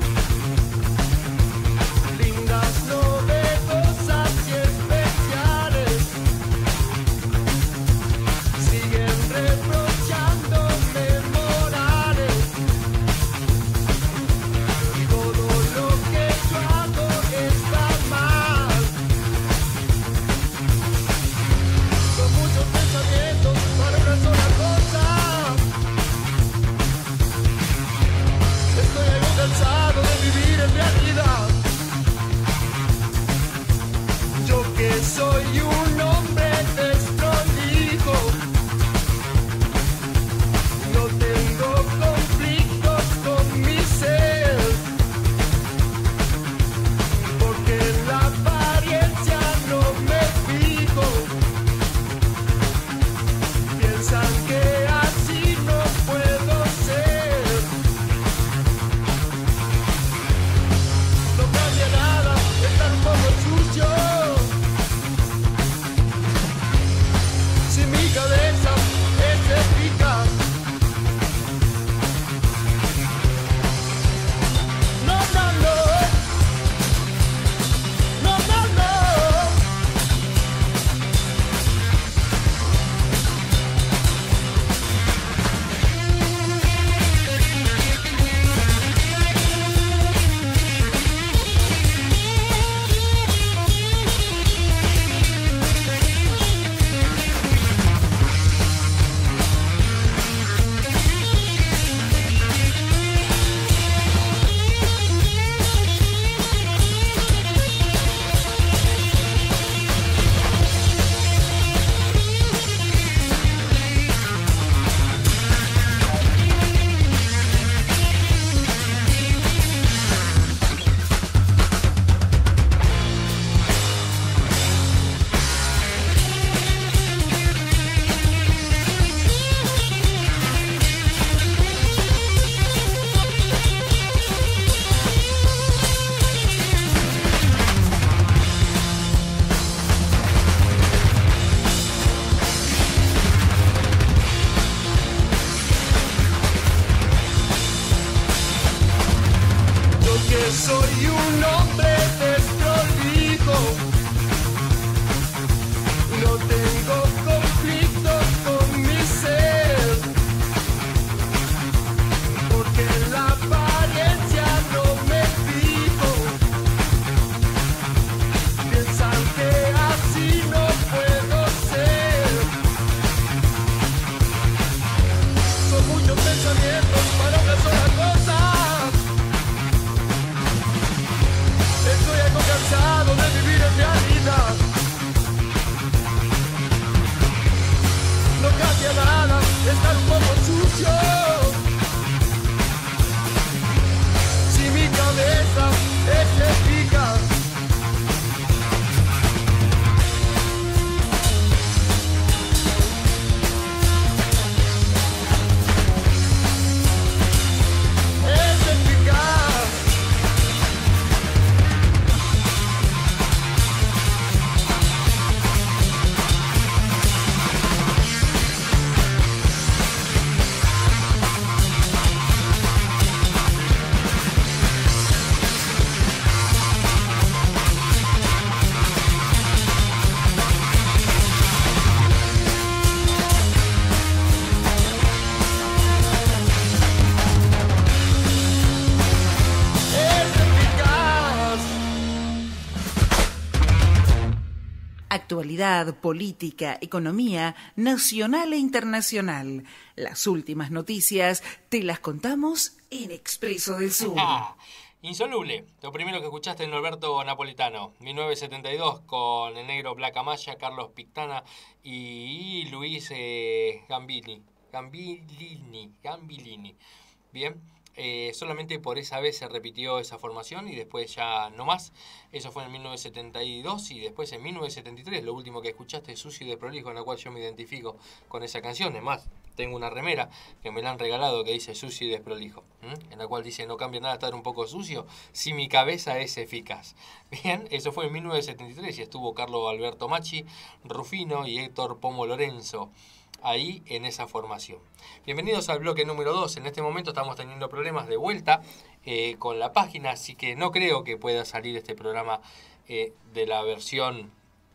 E: lindas, novedosas y especiales. Siguen reprochándome morales. Todo lo que yo hago está mal. Son muchos pensamientos para una sola cosa. Estoy algo cansado de vivir en realidad. Yo que soy un hombre desprolijo, no tengo conflictos con mi ser, porque en la apariencia no me fijo. Piensan que así no puedo ser. No cambia nada, estar un poco sucio. Si mi cabeza es eficaz. No, no, no. No, no, no. Yo que soy un hombre desprolijo, no tengo conflictos con mi ser, porque en la apariencia no me fijo. Piensan que así no puedo ser. Son muchos pensamientos para una sola cosa. Estoy algo cansado de vivir en realidad. No cambia nada, estar un poco sucio. Si mi cabeza es eficaz. Es eficaz.
B: Actualidad, política, economía, nacional e internacional. Las últimas noticias te las contamos en Expreso del Sur.
D: Ah, Insoluble, lo primero que escuchaste en Norberto Napolitano, mil novecientos setenta y dos, con el negro Black Amaya, Carlos Pictana y Luis eh, Gambini, Gambilini, Gambilini. Bien, Eh, solamente por esa vez se repitió esa formación y después ya no más. Eso fue en mil novecientos setenta y dos y después en mil novecientos setenta y tres lo último que escuchaste es Sucio y Desprolijo, en la cual yo me identifico con esa canción. Es más, tengo una remera que me la han regalado que dice Sucio y Desprolijo, ¿m? En la cual dice: no cambia nada estar un poco sucio si mi cabeza es eficaz. Bien, eso fue en mil novecientos setenta y tres y estuvo Carlo Alberto Macchi, Rufino y Héctor Pomo Lorenzo ahí en esa formación. Bienvenidos al bloque número dos. En este momento estamos teniendo problemas de vuelta eh, con la página, así que no creo que pueda salir este programa eh, de la versión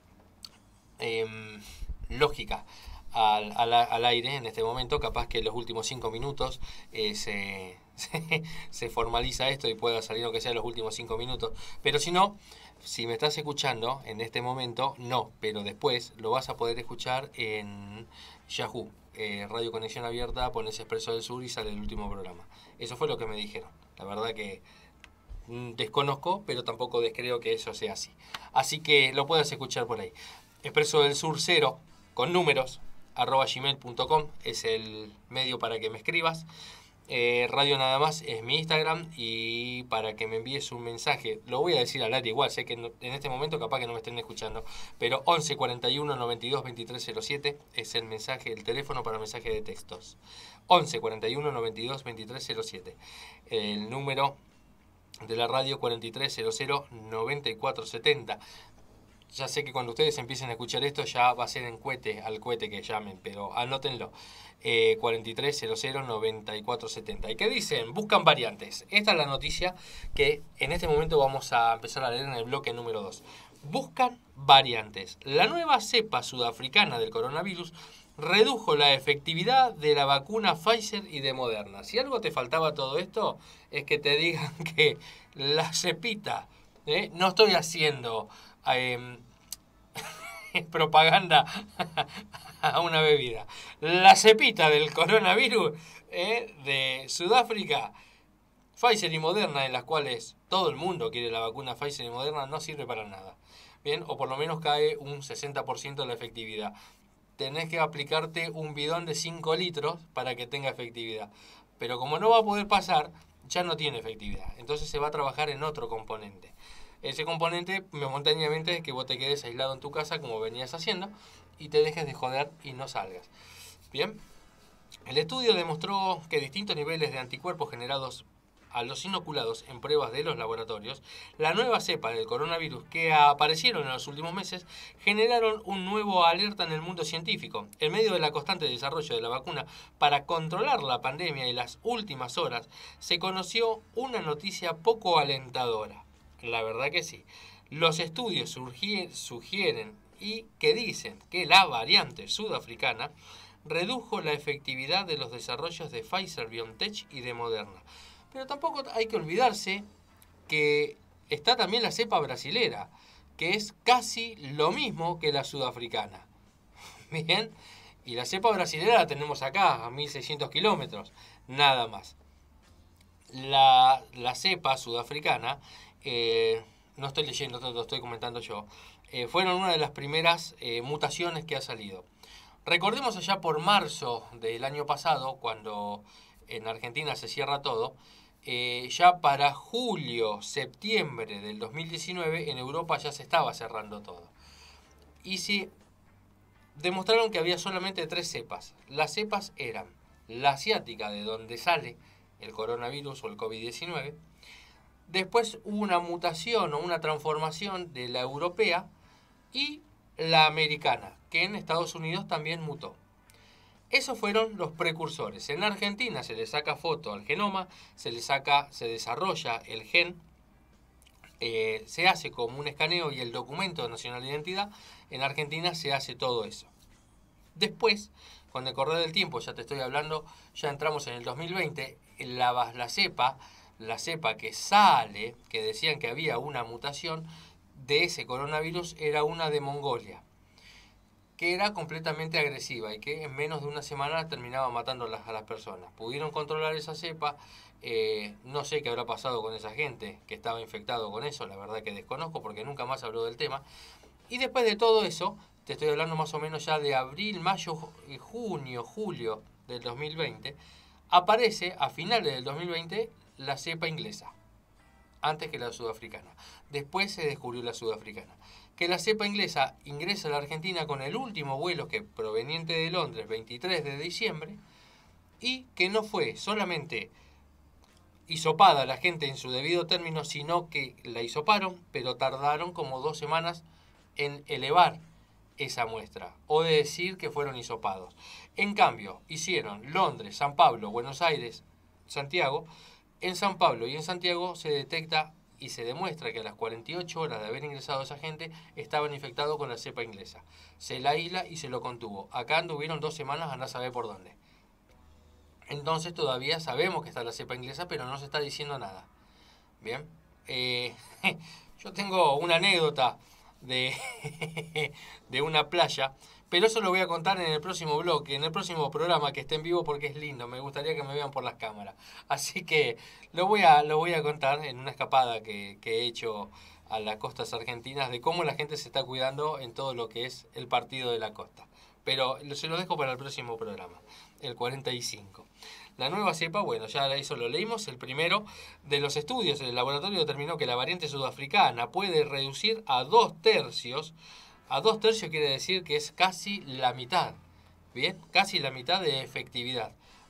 D: eh, lógica al, al, al aire en este momento. Capaz que en los últimos cinco minutos eh, se, se, se formaliza esto y pueda salir aunque sea en los últimos cinco minutos. Pero si no, si me estás escuchando en este momento, no, pero después lo vas a poder escuchar en Yahoo, eh, Radio Conexión Abierta, pones Expreso del Sur y sale el último programa. Eso fue lo que me dijeron. La verdad que mm, desconozco, pero tampoco descreo que eso sea así. Así que lo puedes escuchar por ahí. Expreso del Sur cero, con números, arroba gmail punto com es el medio para que me escribas. Eh, Radio Nada Más es mi Instagram y para que me envíes un mensaje, lo voy a decir al aire igual, sé que no, en este momento capaz que no me estén escuchando, pero once cuarenta y uno noventa y dos veintitrés cero siete es el mensaje, el teléfono para mensaje de textos. once cuarenta y uno noventa y dos veintitrés cero siete. El número de la radio cuarenta y tres cero cero noventa y cuatro setenta. Ya sé que cuando ustedes empiecen a escuchar esto ya va a ser en cohete, al cohete que llamen, pero anótenlo. Eh, cuarenta y tres cero cero noventa y cuatro setenta. ¿Y qué dicen? Buscan variantes. Esta es la noticia que en este momento vamos a empezar a leer en el bloque número dos. Buscan variantes. La nueva cepa sudafricana del coronavirus redujo la efectividad de la vacuna Pfizer y de Moderna. Si algo te faltaba a todo esto, es que te digan que la cepita, ¿eh? No estoy haciendo eh, propaganda a una bebida. La cepita del coronavirus eh, de Sudáfrica, Pfizer y Moderna, en las cuales todo el mundo quiere la vacuna Pfizer y Moderna, no sirve para nada. Bien, o por lo menos cae un sesenta por ciento de la efectividad. Tenés que aplicarte un bidón de cinco litros para que tenga efectividad. Pero como no va a poder pasar, ya no tiene efectividad. Entonces se va a trabajar en otro componente. Ese componente, momentáneamente, es que vos te quedes aislado en tu casa, como venías haciendo, y te dejes de joder y no salgas. Bien, el estudio demostró que distintos niveles de anticuerpos generados a los inoculados en pruebas de los laboratorios, la nueva cepa del coronavirus que aparecieron en los últimos meses, generaron un nuevo alerta en el mundo científico. En medio de la constante desarrollo de la vacuna para controlar la pandemia en las últimas horas, se conoció una noticia poco alentadora. La verdad que sí. Los estudios sugieren y que dicen que la variante sudafricana redujo la efectividad de los desarrollos de Pfizer, BioNTech y de Moderna. Pero tampoco hay que olvidarse que está también la cepa brasilera, que es casi lo mismo que la sudafricana. Bien, y la cepa brasilera la tenemos acá, a mil seiscientos kilómetros, nada más. La, la cepa sudafricana, eh, no estoy leyendo, lo estoy comentando yo, eh, fueron una de las primeras eh, mutaciones que ha salido. Recordemos allá por marzo del año pasado, cuando en Argentina se cierra todo, eh, ya para julio, septiembre del dos mil diecinueve en Europa ya se estaba cerrando todo. Y sí, demostraron que había solamente tres cepas. Las cepas eran la asiática, de donde sale el coronavirus o el COVID diecinueve. Después hubo una mutación o una transformación de la europea y la americana, que en Estados Unidos también mutó. Esos fueron los precursores. En Argentina se le saca foto al genoma, se le saca, se desarrolla el gen, eh, se hace como un escaneo y el documento de nacional de identidad. En Argentina se hace todo eso. Después, con el correr del tiempo, ya te estoy hablando, ya entramos en el dos mil veinte, la, la cepa, la cepa que sale, que decían que había una mutación de ese coronavirus, era una de Mongolia, que era completamente agresiva y que en menos de una semana terminaba matando a las, a las personas. Pudieron controlar esa cepa, eh, no sé qué habrá pasado con esa gente que estaba infectado con eso, la verdad que desconozco porque nunca más habló del tema. Y después de todo eso, te estoy hablando más o menos ya de abril, mayo, junio, julio del dos mil veinte, Aparece a finales del dos mil veinte la cepa inglesa, antes que la sudafricana. Después se descubrió la sudafricana. Que la cepa inglesa ingresa a la Argentina con el último vuelo que proveniente de Londres, veintitrés de diciembre, y que no fue solamente hisopada a la gente en su debido término, sino que la hisoparon, pero tardaron como dos semanas en elevar esa muestra, o de decir que fueron hisopados. En cambio, hicieron Londres, San Pablo, Buenos Aires, Santiago. En San Pablo y en Santiago se detecta y se demuestra que a las cuarenta y ocho horas de haber ingresado esa gente estaban infectados con la cepa inglesa. Se la aísla y se lo contuvo. Acá anduvieron dos semanas, andá a saber por dónde. Entonces todavía sabemos que está la cepa inglesa, pero no se está diciendo nada. Bien, eh, yo tengo una anécdota de, de una playa, pero eso lo voy a contar en el próximo bloque, en el próximo programa, que esté en vivo porque es lindo, me gustaría que me vean por las cámaras. Así que lo voy a, lo voy a contar en una escapada que, que he hecho a las costas argentinas, de cómo la gente se está cuidando en todo lo que es el partido de la costa. Pero se lo dejo para el próximo programa, el cuarenta y cinco. La nueva cepa, bueno, ya eso lo leímos. El primero de los estudios, el laboratorio determinó que la variante sudafricana puede reducir a dos tercios. A dos tercios quiere decir que es casi la mitad, ¿bien? Casi la mitad de efectividad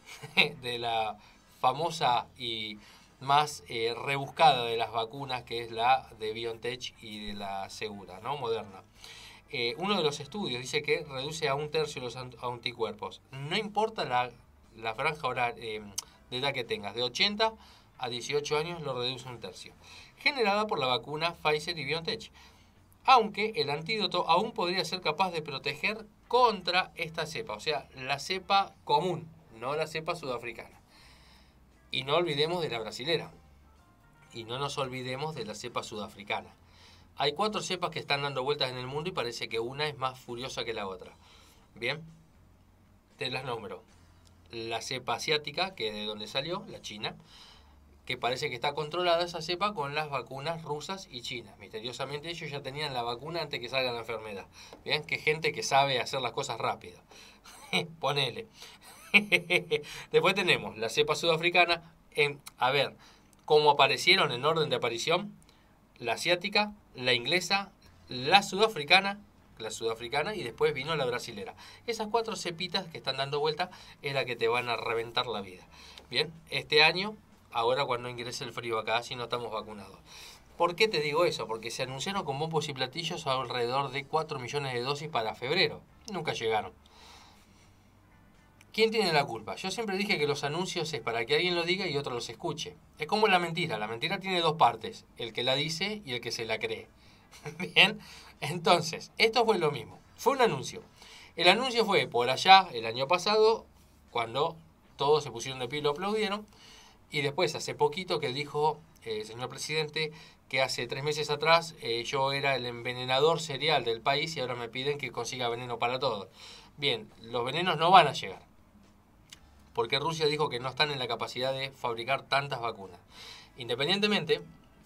D: de la famosa y más eh, rebuscada de las vacunas, que es la de BioNTech y de la segura, ¿no? Moderna. Eh, uno de los estudios dice que reduce a un tercio los anticuerpos. No importa la, la franja horaria, eh, de edad que tengas, de ochenta a dieciocho años lo reduce un tercio. Generada por la vacuna Pfizer y BioNTech. Aunque el antídoto aún podría ser capaz de proteger contra esta cepa, o sea, la cepa común, no la cepa sudafricana. Y no olvidemos de la brasilera. Y no nos olvidemos de la cepa sudafricana. Hay cuatro cepas que están dando vueltas en el mundo y parece que una es más furiosa que la otra. Bien, te las nombro. La cepa asiática, que es de donde salió, la China, que parece que está controlada esa cepa con las vacunas rusas y chinas. Misteriosamente ellos ya tenían la vacuna antes que salga la enfermedad. Bien, que gente que sabe hacer las cosas rápido. Ponele. Después tenemos la cepa sudafricana. En, a ver, ¿cómo aparecieron en orden de aparición? La asiática, la inglesa, la sudafricana, la sudafricana y después vino la brasilera. Esas cuatro cepitas que están dando vuelta es la que te van a reventar la vida. Bien, este año, ahora cuando ingrese el frío acá, si no estamos vacunados. ¿Por qué te digo eso? Porque se anunciaron con bombos y platillos alrededor de cuatro millones de dosis para febrero. Nunca llegaron. ¿Quién tiene la culpa? Yo siempre dije que los anuncios es para que alguien lo diga y otro los escuche. Es como la mentira. La mentira tiene dos partes. El que la dice y el que se la cree. Bien, entonces, esto fue lo mismo. Fue un anuncio. El anuncio fue por allá el año pasado, cuando todos se pusieron de pie y lo aplaudieron. Y después, hace poquito, que dijo el eh, señor presidente que hace tres meses atrás eh, yo era el envenenador serial del país y ahora me piden que consiga veneno para todos. Bien, los venenos no van a llegar. Porque Rusia dijo que no están en la capacidad de fabricar tantas vacunas. Independientemente,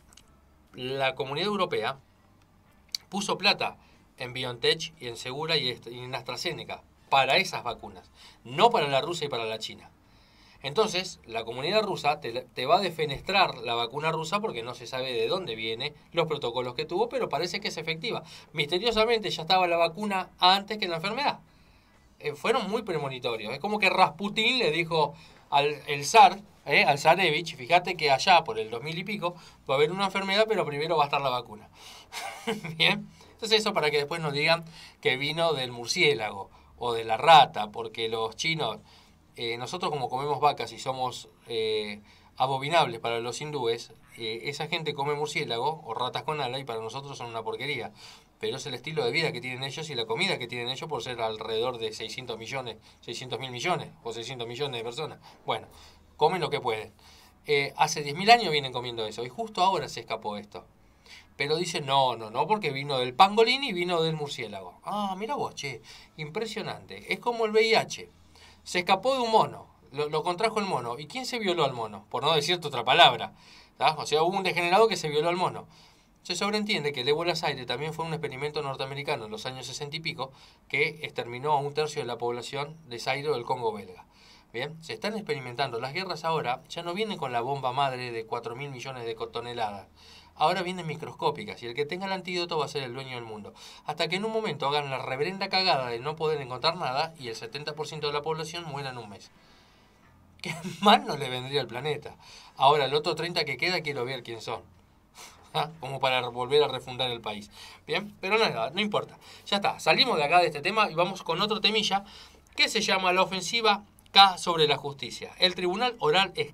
D: la Comunidad Europea puso plata en BioNTech y en Segura y en AstraZeneca para esas vacunas, no para la rusa y para la china. Entonces, la comunidad rusa te, te va a defenestrar la vacuna rusa porque no se sabe de dónde viene, los protocolos que tuvo, pero parece que es efectiva. Misteriosamente ya estaba la vacuna antes que la enfermedad. Eh, fueron muy premonitorios. Es como que Rasputín le dijo al el zar, eh, al zarevich, fíjate que allá por el dos mil y pico va a haber una enfermedad, pero primero va a estar la vacuna. Bien, entonces eso para que después nos digan que vino del murciélago o de la rata, porque los chinos, eh, nosotros como comemos vacas y somos eh, abominables para los hindúes, eh, esa gente come murciélago o ratas con ala y para nosotros son una porquería. Pero es el estilo de vida que tienen ellos y la comida que tienen ellos por ser alrededor de seiscientos millones, seiscientos mil millones o seiscientos millones de personas. Bueno, comen lo que pueden. Eh, hace diez mil años vienen comiendo eso y justo ahora se escapó esto. Pero dicen, no, no, no, porque vino del pangolín y vino del murciélago. Ah, mira vos, che, impresionante. Es como el V I H. Se escapó de un mono, lo, lo contrajo el mono. ¿Y quién se violó al mono? Por no decirte otra palabra. ¿Tá? O sea, hubo un degenerado que se violó al mono. Se sobreentiende que el ébola Zaire también fue un experimento norteamericano en los años sesenta y pico que exterminó a un tercio de la población de Zaire o del Congo belga. Bien, se están experimentando. Las guerras ahora ya no vienen con la bomba madre de cuatro mil millones de toneladas. Ahora vienen microscópicas y el que tenga el antídoto va a ser el dueño del mundo. Hasta que en un momento hagan la reverenda cagada de no poder encontrar nada y el setenta por ciento de la población muera en un mes. ¿Qué mal no le vendría al planeta? Ahora, el otro treinta que queda quiero ver quién son. ¿Ah? Como para volver a refundar el país. Bien, pero nada, no importa. Ya está, salimos de acá de este tema y vamos con otro temilla que se llama la ofensiva K sobre la justicia. El Tribunal Oral es,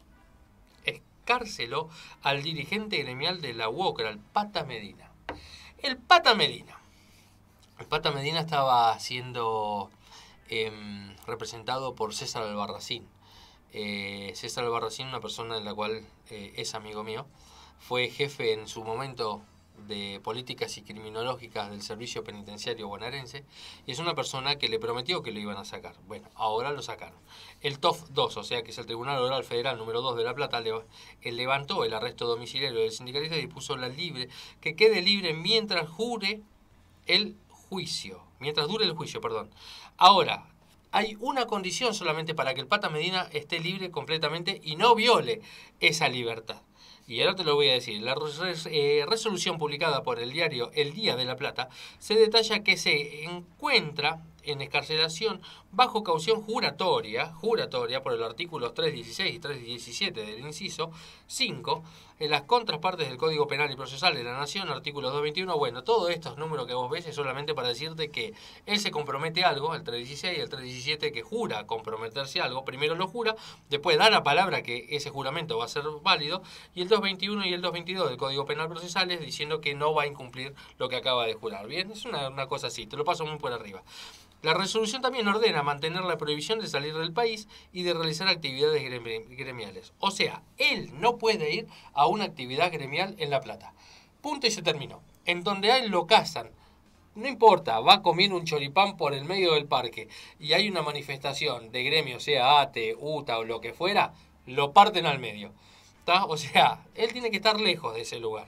D: escarceló al dirigente gremial de la U O C R A, el Pata Medina. El Pata Medina. El Pata Medina estaba siendo eh, representado por César Albarracín. Eh, César Albarracín, una persona en la cual eh, es amigo mío. Fue jefe en su momento de políticas y criminológicas del servicio penitenciario bonaerense y es una persona que le prometió que lo iban a sacar. Bueno, ahora lo sacaron. El T O F dos, o sea que es el Tribunal Oral Federal número dos de La Plata, le, él levantó el arresto domiciliario del sindicalista y puso la libre, que quede libre mientras jure el juicio, mientras dure el juicio, perdón. Ahora, hay una condición solamente para que el Pata Medina esté libre completamente y no viole esa libertad. Y ahora te lo voy a decir. La res, eh, resolución publicada por el diario El Día de La Plata se detalla que se encuentra en excarcelación bajo caución juratoria, juratoria por el artículo trescientos dieciséis y trescientos diecisiete del inciso cinco, en las contrapartes del Código Penal y Procesal de la Nación, artículo doscientos veintiuno. Bueno, todos estos números que vos ves es solamente para decirte que él se compromete a algo, el trescientos dieciséis y el trescientos diecisiete, que jura comprometerse a algo, primero lo jura, después da la palabra que ese juramento va a ser válido, y el doscientos veintiuno y el doscientos veintidós del Código Penal Procesal es diciendo que no va a incumplir lo que acaba de jurar. Bien, es una, una cosa así, te lo paso muy por arriba. La resolución también ordena mantener la prohibición de salir del país y de realizar actividades gremiales. O sea, él no puede ir a una actividad gremial en La Plata. Punto y se terminó. En donde a él lo cazan, no importa, va a comer un choripán por el medio del parque y hay una manifestación de gremio, sea A T E, U T A o lo que fuera, lo parten al medio. ¿Tá? O sea, él tiene que estar lejos de ese lugar.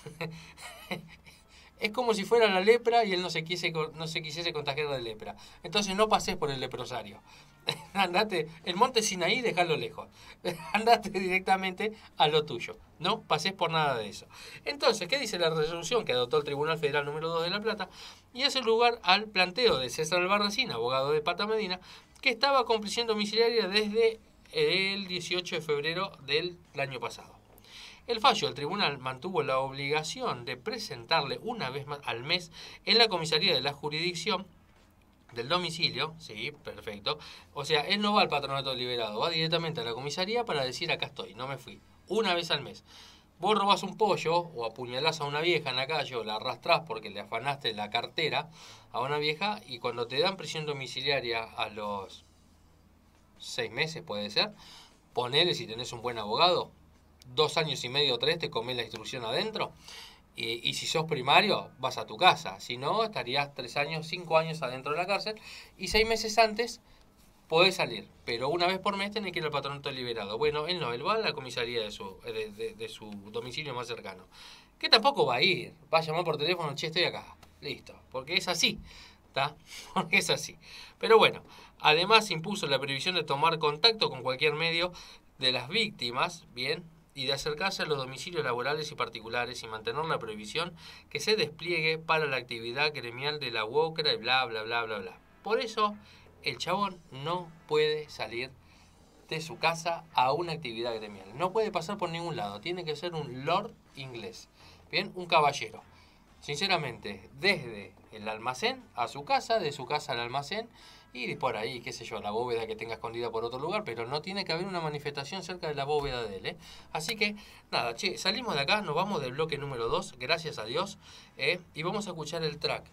D: Es como si fuera la lepra y él no se, quise, no se quisiese contagiar de lepra. Entonces no pases por el leprosario. Andate, el monte Sinaí, dejalo lejos. Andate directamente a lo tuyo. No pases por nada de eso. Entonces, ¿qué dice la resolución que adoptó el Tribunal Federal número dos de La Plata? Y hace lugar al planteo de César Albarracín, abogado de Pata Medina, que estaba con prisión domiciliaria desde el dieciocho de febrero del año pasado. El fallo del tribunal mantuvo la obligación de presentarle una vez más al mes en la comisaría de la jurisdicción del domicilio, sí, perfecto. O sea, él no va al patronato deliberado, va directamente a la comisaría para decir acá estoy, no me fui. Una vez al mes. Vos robás un pollo o apuñalás a una vieja en la calle o la arrastrás porque le afanaste la cartera a una vieja y cuando te dan prisión domiciliaria a los seis meses puede ser, ponele si tenés un buen abogado, dos años y medio, tres, te comés la instrucción adentro. Y, y si sos primario, vas a tu casa. Si no, estarías tres años, cinco años adentro de la cárcel. Y seis meses antes podés salir. Pero una vez por mes tenés que ir al patronato liberado. Bueno, él no, él va a la comisaría de su, de, de, de su domicilio más cercano. Que tampoco va a ir. Va a llamar por teléfono, che, estoy acá. Listo. Porque es así. ¿Está? Porque es así. Pero bueno, además impuso la prohibición de tomar contacto con cualquier medio de las víctimas, bien, y de acercarse a los domicilios laborales y particulares y mantener la prohibición que se despliegue para la actividad gremial de la U O C R A y bla, bla, bla, bla, bla. Por eso, el chabón no puede salir de su casa a una actividad gremial. No puede pasar por ningún lado. Tiene que ser un lord inglés. Bien, un caballero. Sinceramente, desde el almacén a su casa, de su casa al almacén, y por ahí, qué sé yo, la bóveda que tenga escondida por otro lugar, pero no tiene que haber una manifestación cerca de la bóveda de él, ¿eh? Así que, nada, che, salimos de acá, nos vamos del bloque número dos, gracias a Dios, ¿eh? Y vamos a escuchar el track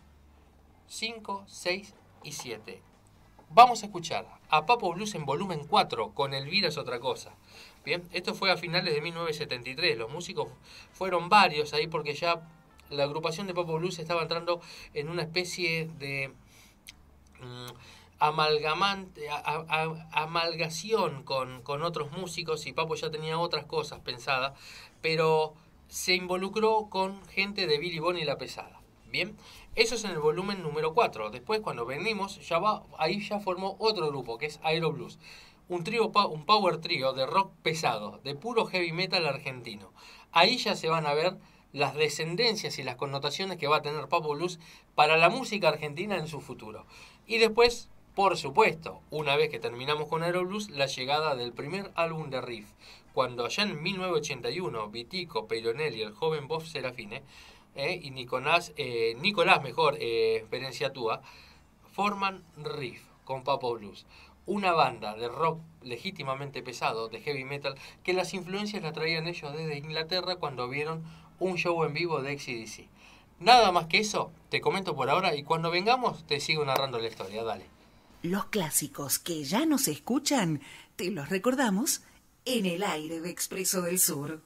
D: cinco, seis y siete. Vamos a escuchar a Papo Blues en volumen cuatro, con Elvira es otra cosa. Bien, esto fue a finales de mil novecientos setenta y tres, los músicos fueron varios ahí porque ya la agrupación de Papo Blues estaba entrando en una especie de Mmm, amalgamante, a, a, amalgación con, con otros músicos y Papo ya tenía otras cosas pensadas, pero se involucró con gente de Billy Bond y La Pesada. Bien, eso es en el volumen número cuatro. Después cuando venimos, ya va, ahí ya formó otro grupo que es Aero Blues. un trío, un power trío de rock pesado, de puro heavy metal argentino. Ahí ya se van a ver las descendencias y las connotaciones que va a tener Papo Blues para la música argentina en su futuro. Y después, por supuesto, una vez que terminamos con Aeroblues, la llegada del primer álbum de Riff, cuando allá en mil novecientos ochenta y uno Vitico, Peyronelli, el joven Bob Serafine eh, y Nicolás, eh, Nicolás mejor, eh, Perenciatúa, forman Riff con Papo Blues. Una banda de rock legítimamente pesado, de heavy metal, que las influencias las traían ellos desde Inglaterra cuando vieron un show en vivo de X C D C. Nada más que eso, te comento por ahora y cuando vengamos te sigo narrando la historia, dale.
B: Los clásicos que ya no se escuchan, te los recordamos en el aire de Expreso del Sur.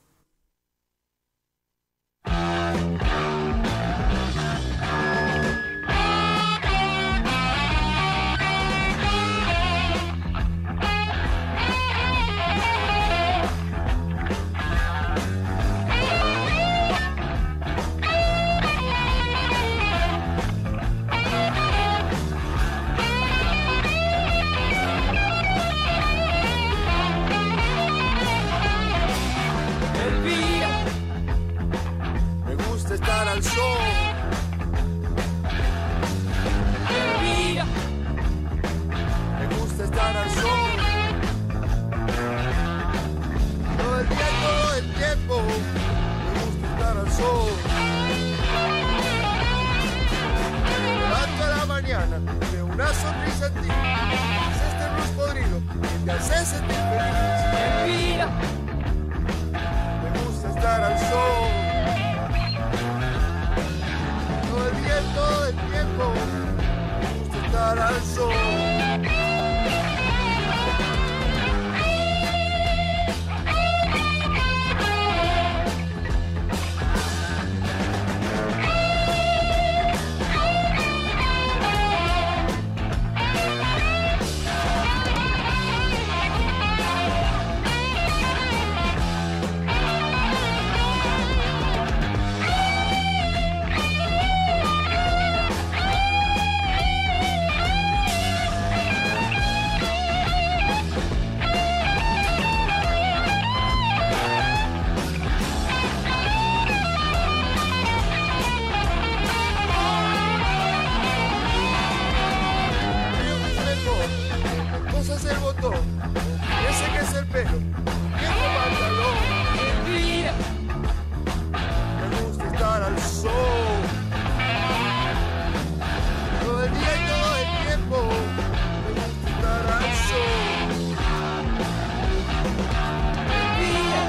E: Estar al sol. Elvira, me gusta estar al sol. Todo el día, todo el tiempo, me gusta estar al sol. Me levanto a la mañana, veo una sonrisa en ti. Es este blues podrido que te hace sentir feliz. Elvira, me gusta estar al sol. Todo el tiempo me gusta estar al sol. El botón, ese que es el pelo, viejo pantalón. Mira, me gusta estar al sol. Todo el día y todo el tiempo, me gusta estar al sol. Mira,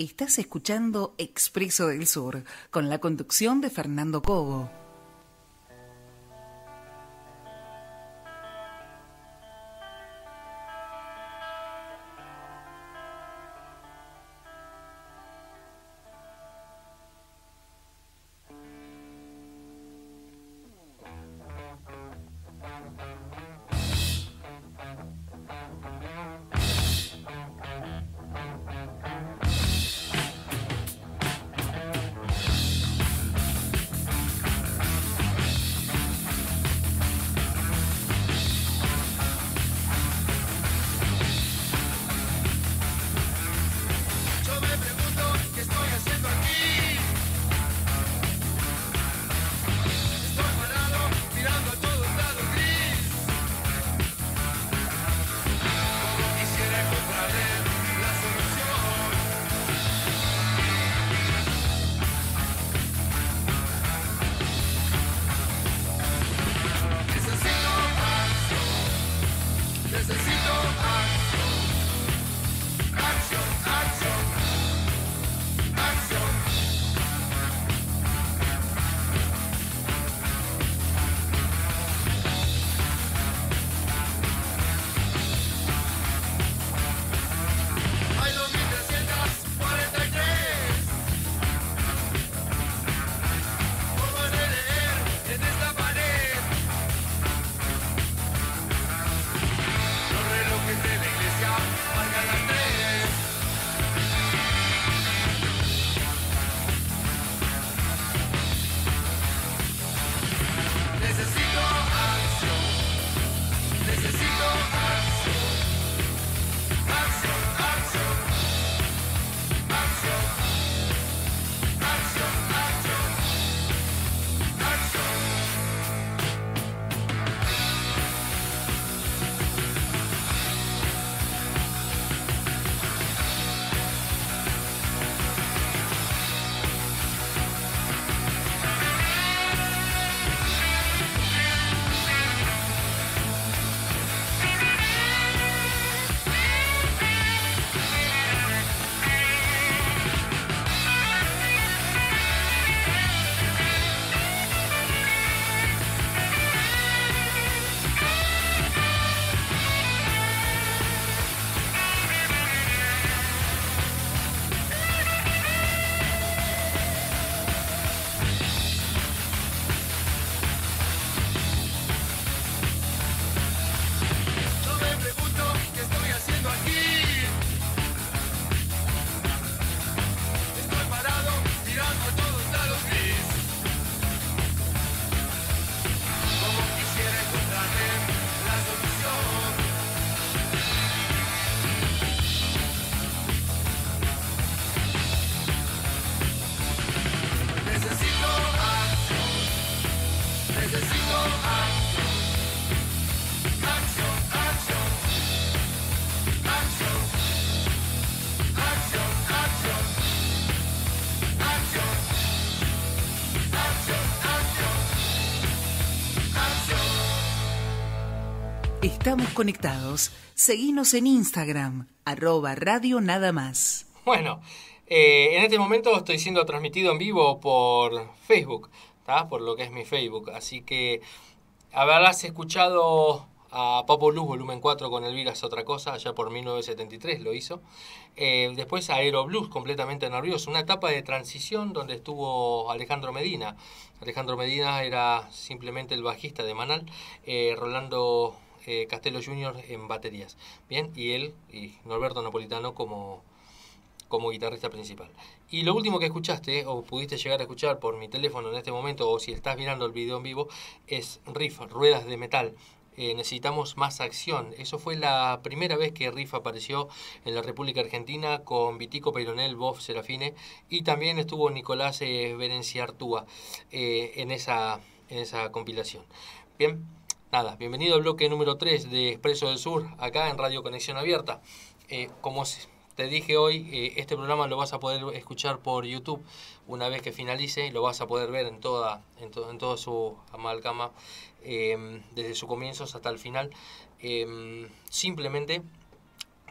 B: Estás escuchando Expreso del Sur, con la conducción de Fernando Cobo. Estamos conectados. Seguinos en Instagram, arroba radio nada más.
D: Bueno, eh, en este momento estoy siendo transmitido en vivo por Facebook, ¿tá? Por lo que es mi Facebook. Así que habrás escuchado a Papo Luz Volumen cuatro con Elvira es otra cosa, allá por mil novecientos setenta y tres lo hizo. Eh, después Aero Blues, completamente nervioso. Una etapa de transición donde estuvo Alejandro Medina. Alejandro Medina era simplemente el bajista de Manal, eh, Rolando eh, Castelo junior en baterías. Bien, y él, y Norberto Napolitano como, como guitarrista principal. Y lo último que escuchaste, o pudiste llegar a escuchar por mi teléfono en este momento, o si estás mirando el video en vivo, es Riff, Ruedas de Metal. Eh, necesitamos más acción. Eso fue la primera vez que Riff apareció en la República Argentina con Vitico Peyronel, Bob Serafine, y también estuvo Nicolás eh, Berencia Artúa eh, en, esa, en esa compilación. Bien, nada, bienvenido al bloque número tres de Expreso del Sur, acá en Radio Conexión Abierta. Eh, como te dije hoy, eh, este programa lo vas a poder escuchar por YouTube. Una vez que finalice, lo vas a poder ver en toda, en, to, en toda su amalgama, eh, desde sus comienzos hasta el final. Eh, simplemente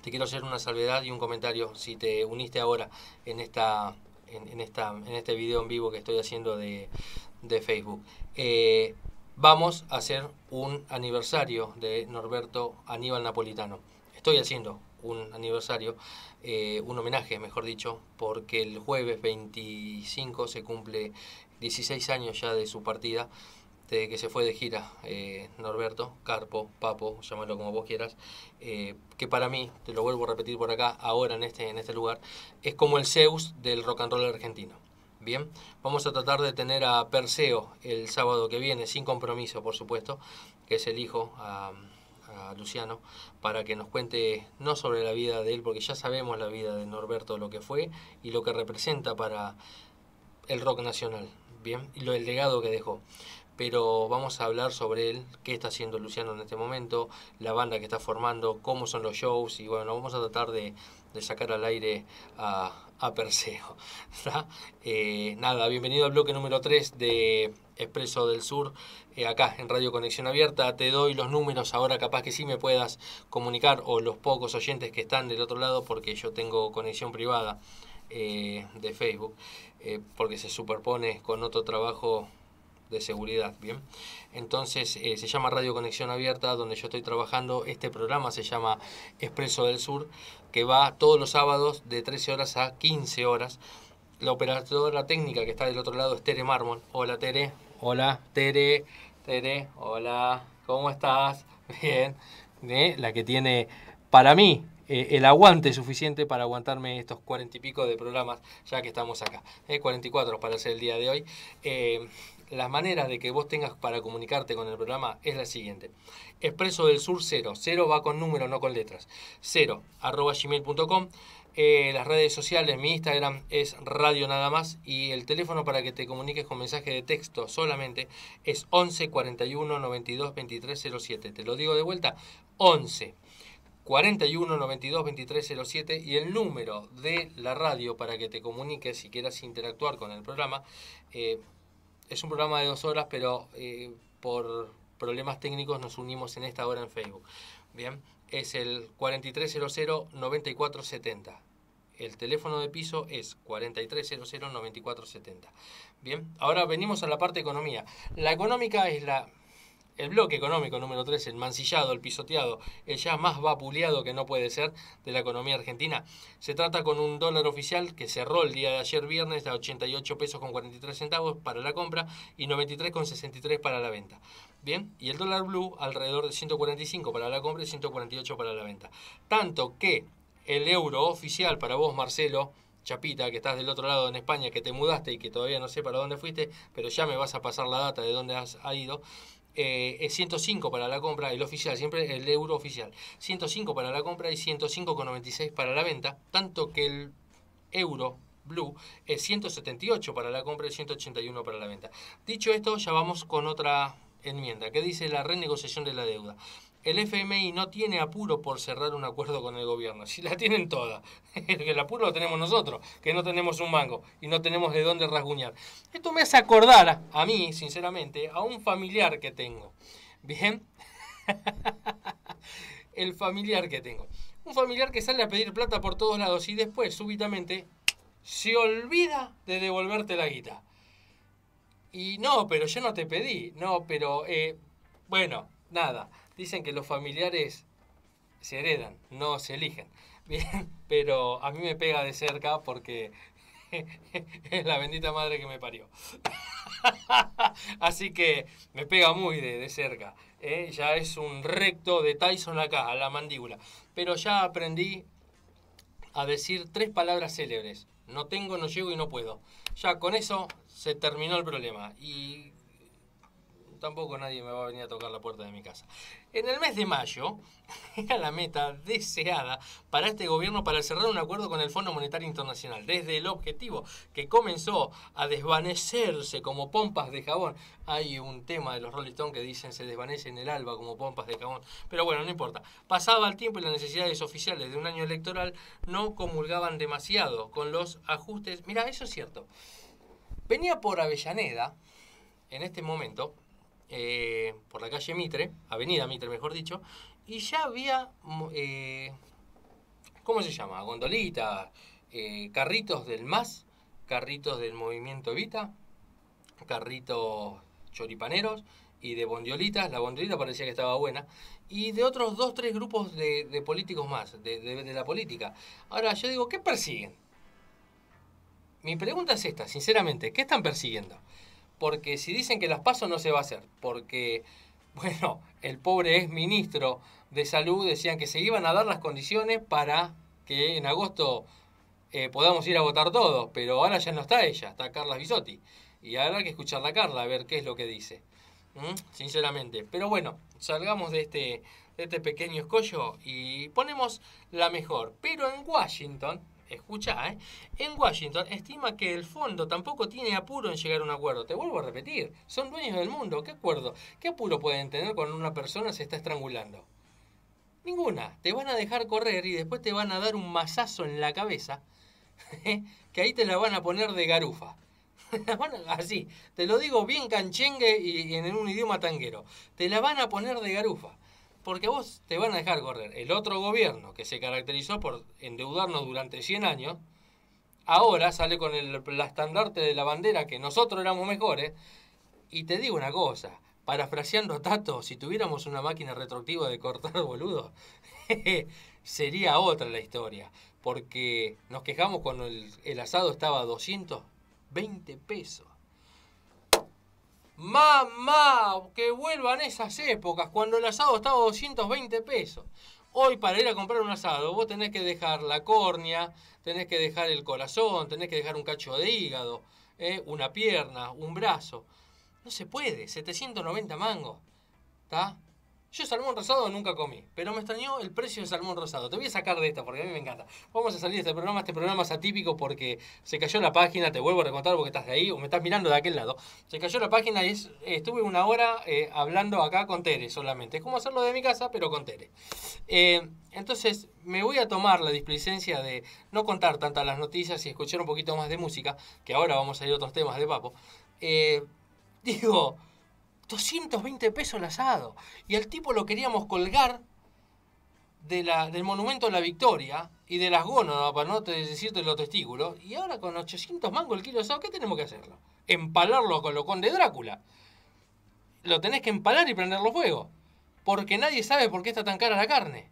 D: te quiero hacer una salvedad y un comentario. Si te uniste ahora en esta en, en esta en este video en vivo que estoy haciendo de, de Facebook, eh, vamos a hacer un aniversario de Norberto Aníbal Napolitano. Estoy haciendo un aniversario, eh, un homenaje, mejor dicho, porque el jueves veinticinco se cumple dieciséis años ya de su partida, de que se fue de gira, eh, Norberto, Carpo, Papo, llámalo como vos quieras, eh, que para mí, te lo vuelvo a repetir por acá, ahora en este, en este lugar, es como el Zeus del rock and roll argentino. Bien, vamos a tratar de tener a Perseo el sábado que viene, sin compromiso, por supuesto, que es el hijo a, a Luciano, para que nos cuente no sobre la vida de él, porque ya sabemos la vida de Norberto, lo que fue y lo que representa para el rock nacional, bien, y lo el legado que dejó. Pero vamos a hablar sobre él, qué está haciendo Luciano en este momento, la banda que está formando, cómo son los shows, y bueno, vamos a tratar de, de sacar al aire a, a Perseo. Eh, nada, bienvenido al bloque número tres de Expreso del Sur, eh, acá en Radio Conexión Abierta. Te doy los números ahora, capaz que sí me puedas comunicar, o los pocos oyentes que están del otro lado, porque yo tengo conexión privada eh, de Facebook, eh, porque se superpone con otro trabajo de seguridad, bien. Entonces eh, se llama Radio Conexión Abierta, donde yo estoy trabajando. Este programa se llama Expreso del Sur, que va todos los sábados de trece horas a quince horas. La operadora técnica que está del otro lado es Tere Mármol. Hola Tere. Hola Tere. Tere, hola. ¿Cómo estás? Bien. ¿Eh? La que tiene, para mí, eh, el aguante suficiente para aguantarme estos cuarenta y pico de programas, ya que estamos acá. Eh, cuarenta y cuatro para ser el día de hoy. Eh, Las maneras de que vos tengas para comunicarte con el programa es la siguiente. Expreso del Sur cero. Cero va con número, no con letras. Cero, arroba gmail punto com. Eh, las redes sociales, mi Instagram es Radio Nada Más. Y el teléfono para que te comuniques con mensaje de texto solamente es once, cuarenta y uno, noventa y dos, veintitrés cero siete. Te lo digo de vuelta. once, cuarenta y uno, noventa y dos, veintitrés cero siete. Y el número de la radio para que te comuniques si quieras interactuar con el programa. Eh, Es un programa de dos horas, pero eh, por problemas técnicos nos unimos en esta hora en Facebook. Bien, es el cuarenta y tres cero cero, noventa y cuatro setenta. El teléfono de piso es cuarenta y tres cero cero, noventa y cuatro setenta. Bien, ahora venimos a la parte economía. La económica es la... El bloque económico número tres, el mancillado, el pisoteado, el ya más vapuleado que no puede ser de la economía argentina. Se trata con un dólar oficial que cerró el día de ayer viernes a ochenta y ocho pesos con cuarenta y tres centavos para la compra y noventa y tres con sesenta y tres para la venta. Bien, y el dólar blue alrededor de ciento cuarenta y cinco para la compra y ciento cuarenta y ocho para la venta. Tanto que el euro oficial para vos, Marcelo Chapita, que estás del otro lado en España, que te mudaste y que todavía no sé para dónde fuiste, pero ya me vas a pasar la data de dónde has ido. Eh, es ciento cinco para la compra, el oficial, siempre el euro oficial, ciento cinco para la compra y ciento cinco con noventa y seis para la venta, tanto que el euro blue es ciento setenta y ocho para la compra y ciento ochenta y uno para la venta. Dicho esto, ya vamos con otra enmienda que dice la renegociación de la deuda. El F M I no tiene apuro por cerrar un acuerdo con el gobierno. Si la tienen toda. El apuro lo tenemos nosotros, que no tenemos un mango y no tenemos de dónde rasguñar. Esto me hace acordar a mí, sinceramente, a un familiar que tengo. ¿Bien? El familiar que tengo. Un familiar que sale a pedir plata por todos lados y después, súbitamente, se olvida de devolverte la guita. Y no, pero yo no te pedí. No, pero, eh, bueno, nada. Dicen que los familiares se heredan, no se eligen. Bien, pero a mí me pega de cerca porque es la bendita madre que me parió. Así que me pega muy de, de cerca. ¿eh? Ya es un recto de Tyson acá, a la mandíbula. Pero ya aprendí a decir tres palabras célebres. No tengo, no llego y no puedo. Ya con eso se terminó el problema. Y tampoco nadie me va a venir a tocar la puerta de mi casa. En el mes de mayo era la meta deseada para este gobierno para cerrar un acuerdo con el Fondo Monetario Internacional. Desde el objetivo que comenzó a desvanecerse como pompas de jabón. Hay un tema de los Rolling Stones que dicen se desvanece en el alba como pompas de jabón. Pero bueno, no importa. Pasaba el tiempo y las necesidades oficiales de un año electoral no comulgaban demasiado con los ajustes. Mira, eso es cierto. Venía por Avellaneda, en este momento, Eh, por la calle Mitre, avenida Mitre mejor dicho, y ya había eh, ¿cómo se llama? Gondolita, eh, carritos del M A S, carritos del Movimiento Evita, carritos choripaneros y de bondiolitas. La bondiolita parecía que estaba buena. Y de otros dos, tres grupos de, de políticos más, de, de, de la política. Ahora, yo digo, ¿qué persiguen? Mi pregunta es esta, sinceramente, ¿qué están persiguiendo? Porque si dicen que las PASO no se va a hacer, porque, bueno, el pobre ex ministro de Salud decían que se iban a dar las condiciones para que en agosto eh, podamos ir a votar todos, pero ahora ya no está ella, está Carla Bisotti. Y ahora hay que escucharla a Carla, a ver qué es lo que dice. ¿Mm? Sinceramente. Pero bueno, salgamos de este, de este pequeño escollo y ponemos la mejor. Pero en Washington, escucha, ¿eh? En Washington estima que el fondo tampoco tiene apuro en llegar a un acuerdo. Te vuelvo a repetir, son dueños del mundo. ¿Qué acuerdo? ¿Qué apuro pueden tener cuando una persona se está estrangulando? Ninguna. Te van a dejar correr y después te van a dar un mazazo en la cabeza, que ahí te la van a poner de garufa. Así, te lo digo bien canchengue y en un idioma tanguero. Te la van a poner de garufa, porque a vos te van a dejar correr. El otro gobierno, que se caracterizó por endeudarnos durante cien años, ahora sale con el la estandarte de la bandera que nosotros éramos mejores. Y te digo una cosa, parafraseando a Tato, si tuviéramos una máquina retroactiva de cortar boludo, sería otra la historia. Porque nos quejamos cuando el, el asado estaba a doscientos veinte pesos. Mamá, que vuelvan esas épocas cuando el asado estaba a doscientos veinte pesos. Hoy para ir a comprar un asado vos tenés que dejar la córnea, tenés que dejar el corazón, tenés que dejar un cacho de hígado, ¿eh? Una pierna, un brazo. No se puede, setecientos noventa mangos. ¿Está? Yo salmón rosado nunca comí, pero me extrañó el precio del salmón rosado. Te voy a sacar de esta porque a mí me encanta. Vamos a salir de este programa. Este programa es atípico porque se cayó la página. Te vuelvo a recontar porque estás de ahí o me estás mirando de aquel lado. Se cayó la página y es, eh, estuve una hora eh, hablando acá con Tere solamente. Es como hacerlo de mi casa, pero con Tere. Eh, entonces me voy a tomar la displicencia de no contar tantas las noticias y escuchar un poquito más de música, que ahora vamos a ir a otros temas de papo. Eh, digo... doscientos veinte pesos el asado. Y al tipo lo queríamos colgar de la, del Monumento a la Victoria y de las gónadas, para no te decirte los testículos. Y ahora con ochocientos mangos el kilo de asado, ¿qué tenemos que hacerlo? Empalarlo con lo conde Drácula. Lo tenés que empalar y prenderlo fuego. Porque nadie sabe por qué está tan cara la carne.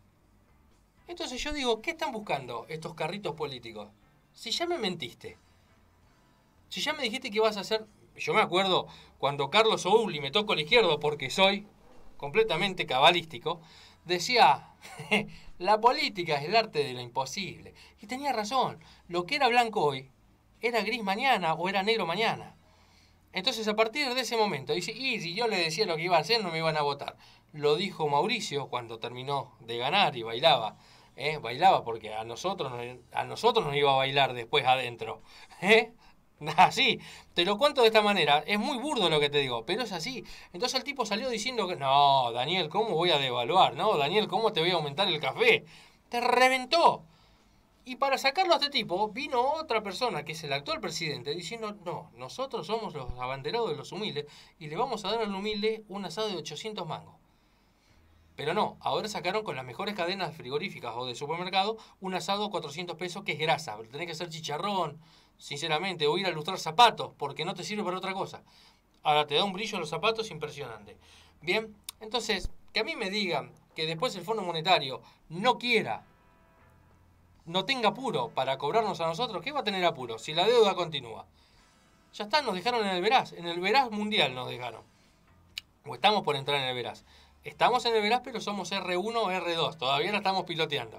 D: Entonces yo digo, ¿qué están buscando estos carritos políticos? Si ya me mentiste. Si ya me dijiste que ibas a hacer... Yo me acuerdo cuando Carlos Ouli, me tocó el izquierdo porque soy completamente cabalístico, decía, la política es el arte de lo imposible. Y tenía razón, lo que era blanco hoy, era gris mañana o era negro mañana. Entonces a partir de ese momento, dice, y si yo le decía lo que iba a hacer, no me iban a votar. Lo dijo Mauricio cuando terminó de ganar y bailaba. ¿eh? Bailaba porque a nosotros, a nosotros nos iba a bailar después adentro. ¿eh? Así, te lo cuento de esta manera, es muy burdo lo que te digo, pero es así. Entonces el tipo salió diciendo que, no, Daniel, ¿cómo voy a devaluar? No, Daniel, ¿cómo te voy a aumentar el café? Te reventó. Y para sacarlo a este tipo, vino otra persona, que es el actual presidente, diciendo, no, nosotros somos los abanderados de los humildes y le vamos a dar al humilde un asado de ochocientos mangos. Pero no, ahora sacaron con las mejores cadenas frigoríficas o de supermercado un asado cuatrocientos pesos que es grasa, tenés que hacer chicharrón, sinceramente, o ir a lustrar zapatos, porque no te sirve para otra cosa. Ahora te da un brillo a los zapatos impresionante. Bien, entonces, que a mí me digan que después el Fondo Monetario no quiera, no tenga apuro para cobrarnos a nosotros, ¿qué va a tener apuro si la deuda continúa? Ya está, nos dejaron en el Veraz, en el Veraz mundial nos dejaron. O estamos por entrar en el Veraz. Estamos en el Veraz, pero somos erre uno o erre dos, todavía la estamos piloteando.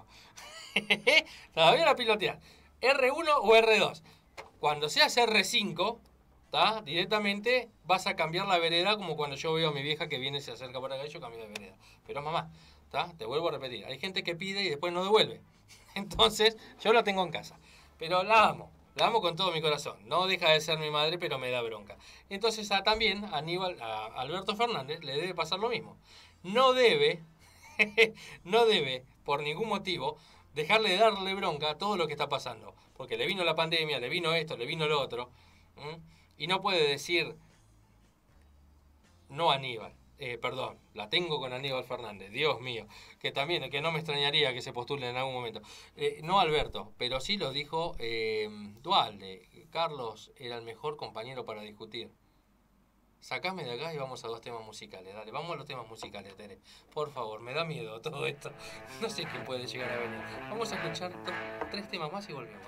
D: Todavía la pilotean. erre uno o erre dos. Cuando seas erre cinco, ¿tá? Directamente vas a cambiar la vereda, como cuando yo veo a mi vieja que viene y se acerca por acá y yo cambio de vereda. Pero mamá, ¿tá? Te vuelvo a repetir, hay gente que pide y después no devuelve. Entonces, yo la tengo en casa. Pero la amo, la amo con todo mi corazón. No deja de ser mi madre, pero me da bronca. Entonces a, también a Aníbal, a Alberto Fernández le debe pasar lo mismo. No debe, no debe, por ningún motivo, dejarle de darle bronca a todo lo que está pasando. Porque le vino la pandemia, le vino esto, le vino lo otro. ¿m? Y no puede decir no a Aníbal. Eh, perdón, la tengo con Aníbal Fernández, Dios mío, que también, que no me extrañaría que se postule en algún momento. Eh, no Alberto, pero sí lo dijo eh, Dualde. Carlos era el mejor compañero para discutir. Sacame de acá y vamos a dos temas musicales. Dale, vamos a los temas musicales, Tere. Por favor, me da miedo todo esto. No sé qué puede llegar a venir. Vamos a escuchar dos, tres temas más y volvemos.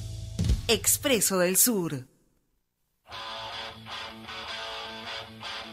B: Expreso del Sur.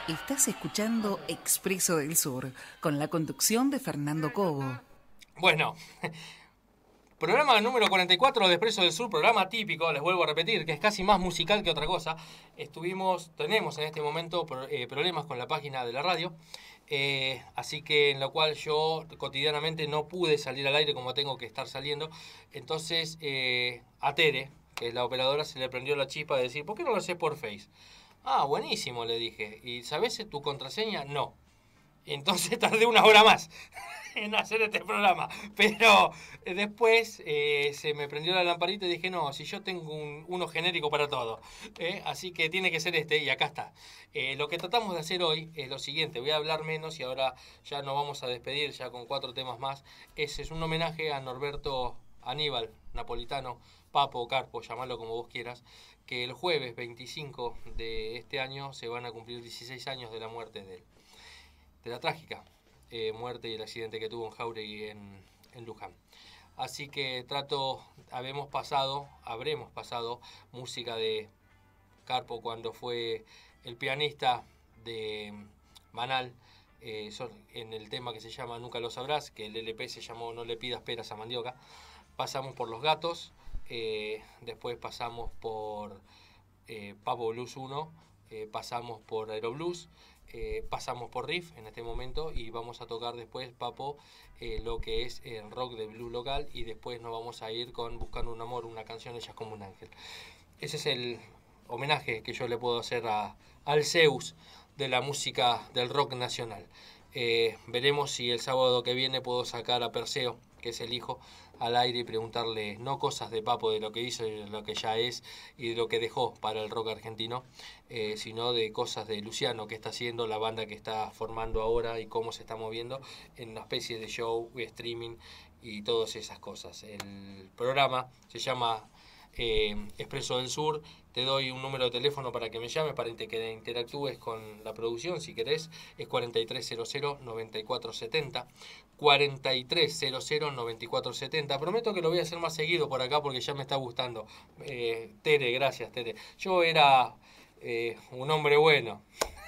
B: Estás escuchando Expreso del Sur, con la conducción de Fernando Cobo.
D: Bueno, programa número cuarenta y cuatro de Expreso del Sur, programa típico, les vuelvo a repetir, que es casi más musical que otra cosa. Estuvimos, tenemos en este momento eh, problemas con la página de la radio, eh, así que en lo cual yo cotidianamente no pude salir al aire como tengo que estar saliendo. Entonces eh, a Tere, que es la operadora, se le prendió la chispa de decir, ¿por qué no lo haces por Face? Ah, buenísimo, le dije. ¿Y sabés tu contraseña? No. Entonces tardé una hora más en hacer este programa. Pero después eh, se me prendió la lamparita y dije, no, si yo tengo un, uno genérico para todo. ¿eh? Así que tiene que ser este y acá está. Eh, lo que tratamos de hacer hoy es lo siguiente. Voy a hablar menos y ahora ya nos vamos a despedir ya con cuatro temas más. Ese es un homenaje a Norberto Aníbal, Napolitano, Papo, Carpo, llamarlo como vos quieras, que el jueves veinticinco de este año se van a cumplir dieciséis años de la muerte de él. De la trágica eh, muerte y el accidente que tuvo en Jauregui en, en Luján. Así que trato, habemos pasado, habremos pasado música de Carpo cuando fue el pianista de Manal, eh, en el tema que se llama Nunca lo sabrás, que el L P se llamó No le pidas peras a mandioca. Pasamos por Los Gatos, eh, después pasamos por eh, Papo Blues uno, eh, pasamos por Aeroblues, Eh, pasamos por Riff en este momento y vamos a tocar después, Papo, eh, lo que es el rock de blues local, y después nos vamos a ir con Buscando un amor, una canción Ella es como un ángel. Ese es el homenaje que yo le puedo hacer a, al Zeus de la música del rock nacional. Eh, veremos si el sábado que viene puedo sacar a Perseo, que es el hijo, al aire y preguntarle no cosas de Papo, de lo que hizo y de lo que ya es y de lo que dejó para el rock argentino, eh, sino de cosas de Luciano, que está haciendo, la banda que está formando ahora y cómo se está moviendo en una especie de show y streaming y todas esas cosas. El programa se llama eh, Expreso del Sur. Te doy un número de teléfono para que me llames, para que interactúes con la producción si querés. Es cuarenta y tres cero cero noventa y cuatro setenta. cuarenta y tres cero cero noventa y cuatro setenta. Prometo que lo voy a hacer más seguido por acá porque ya me está gustando. Eh, Tere, gracias Tere. Yo era eh, un hombre bueno.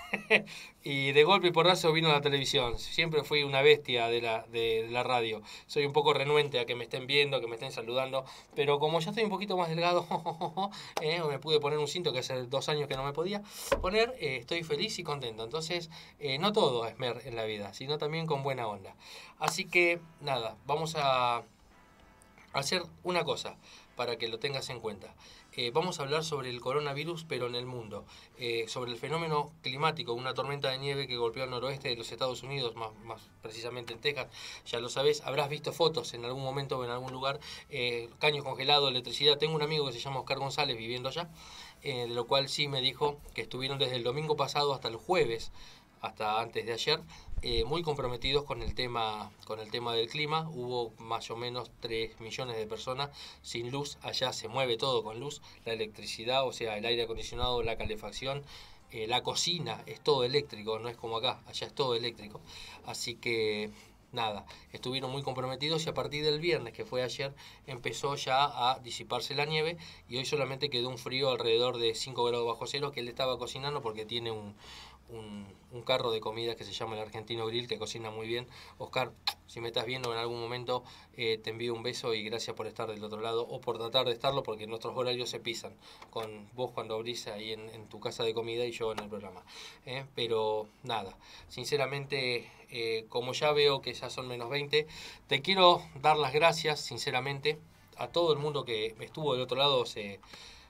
D: Y de golpe y porrazo vino la televisión. Siempre fui una bestia de la, de, de la radio. Soy un poco renuente a que me estén viendo, que me estén saludando, pero como ya estoy un poquito más delgado, eh, me pude poner un cinto que hace dos años que no me podía poner, eh, estoy feliz y contento. Entonces eh, no todo es mer en la vida, sino también con buena onda. Así que nada, vamos a hacer una cosa para que lo tengas en cuenta. Eh, vamos a hablar sobre el coronavirus, pero en el mundo, eh, sobre el fenómeno climático, una tormenta de nieve que golpeó al noroeste de los Estados Unidos, más, más precisamente en Texas. Ya lo sabés, habrás visto fotos en algún momento o en algún lugar, eh, caños congelados, electricidad. Tengo un amigo que se llama Oscar González viviendo allá, eh, de lo cual sí me dijo que estuvieron desde el domingo pasado hasta el jueves, hasta antes de ayer, eh, muy comprometidos con el tema con el tema del clima. Hubo más o menos tres millones de personas sin luz. Allá se mueve todo con luz, la electricidad, o sea, el aire acondicionado, la calefacción, eh, la cocina, es todo eléctrico, no es como acá, allá es todo eléctrico. Así que nada, estuvieron muy comprometidos y a partir del viernes, que fue ayer, empezó ya a disiparse la nieve y hoy solamente quedó un frío alrededor de cinco grados bajo cero que él estaba cocinando porque tiene un Un, un carro de comida que se llama el Argentino Grill, que cocina muy bien. Oscar, si me estás viendo en algún momento, eh, te envío un beso y gracias por estar del otro lado, o por tratar de estarlo, porque nuestros horarios se pisan, con vos cuando abrís ahí en, en tu casa de comida y yo en el programa. ¿eh? Pero nada, sinceramente, eh, como ya veo que ya son menos veinte, te quiero dar las gracias, sinceramente, a todo el mundo que estuvo del otro lado, se...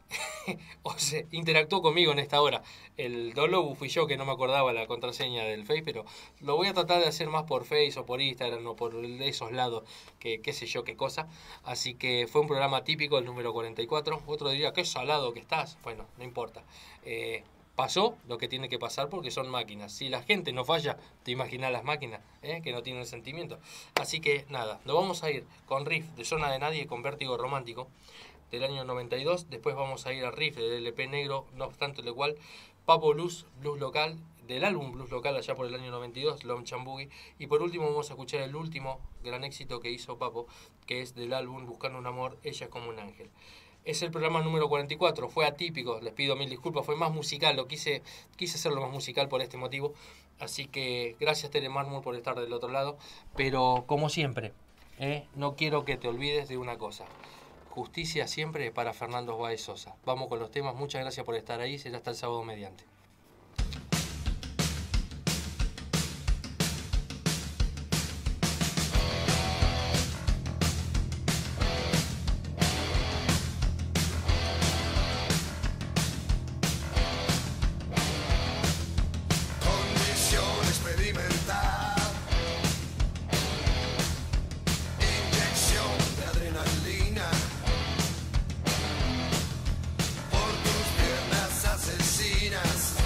D: o sea, interactuó conmigo en esta hora. El Dolobu fui yo que no me acordaba la contraseña del Face, pero lo voy a tratar de hacer más por Face o por Instagram o por esos lados, que qué sé yo qué cosa. Así que fue un programa típico, el número cuarenta y cuatro. Otro diría, qué salado que estás. Bueno, no importa. Eh, pasó lo que tiene que pasar porque son máquinas. Si la gente no falla, te imaginas las máquinas, ¿eh? que no tienen sentimiento. Así que nada, nos vamos a ir con Riff de Zona de Nadie, con Vértigo Romántico, del año noventa y dos. Después vamos a ir a Riff del L P Negro, no obstante lo cual, Papo Blues, Blues Local, del álbum Blues Local allá por el año noventa y dos, Lom Chambugui. Y por último vamos a escuchar el último gran éxito que hizo Papo, que es del álbum Buscando un amor, Ella es como un ángel. Es el programa número cuarenta y cuatro, fue atípico, les pido mil disculpas, fue más musical, lo quise, quise hacerlo más musical por este motivo. Así que gracias Tere Mármol por estar del otro lado, pero como siempre, ¿eh? no quiero que te olvides de una cosa. Justicia siempre para Fernando Báez Sosa. Vamos con los temas, muchas gracias por estar ahí, será hasta el sábado mediante.
E: Asesinas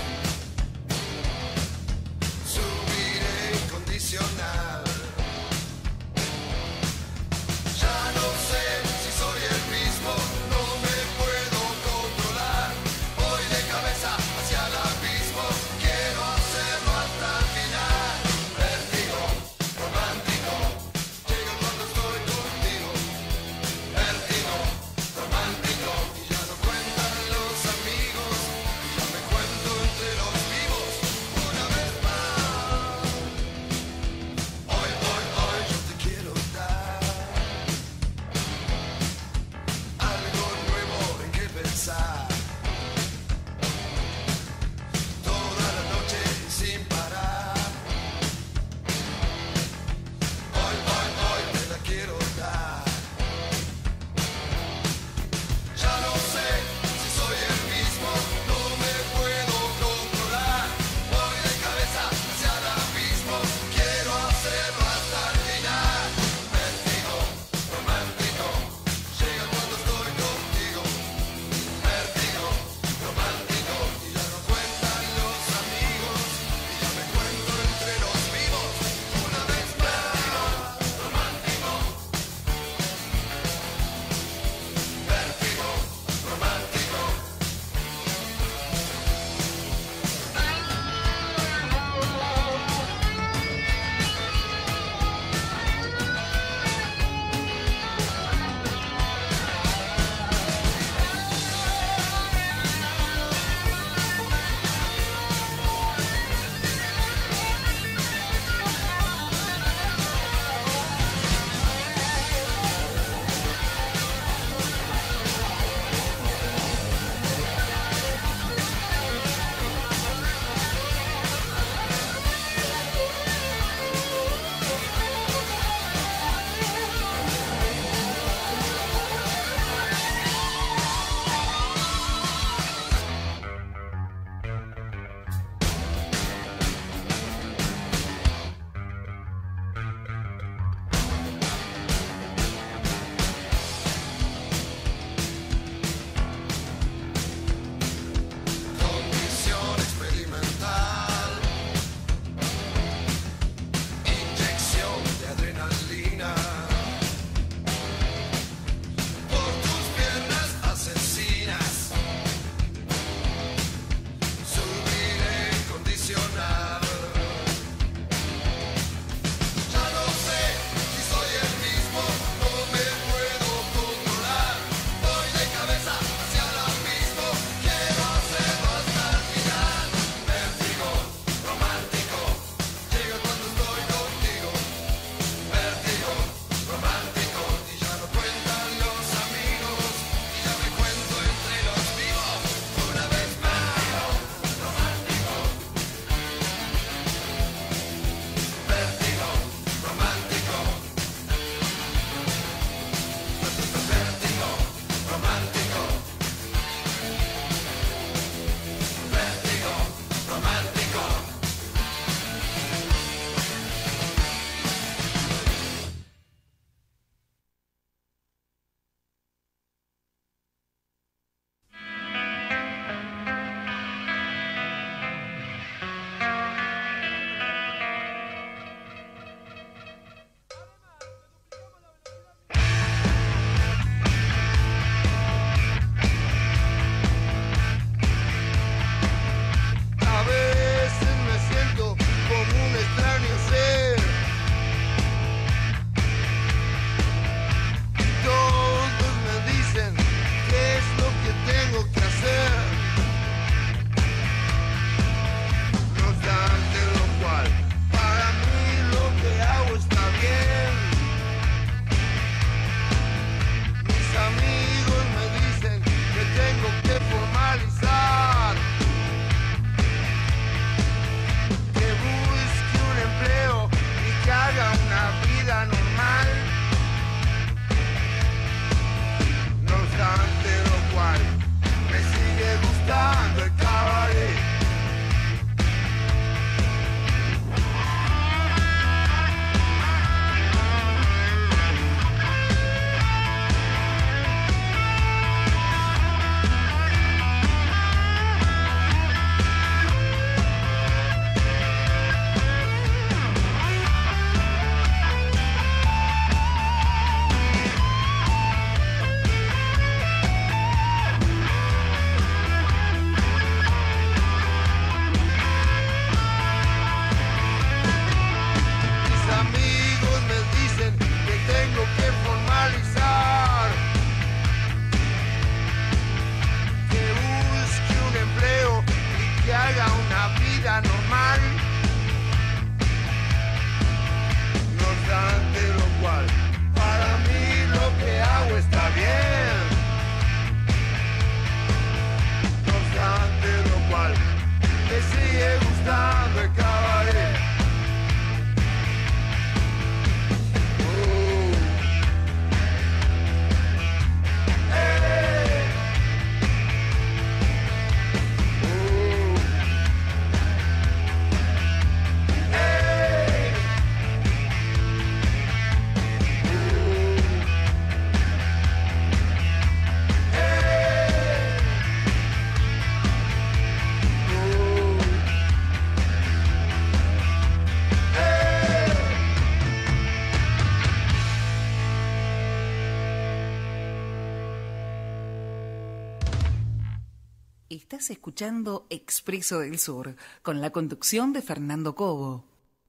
B: Estás escuchando Expreso del Sur, con la conducción de Fernando Cobo.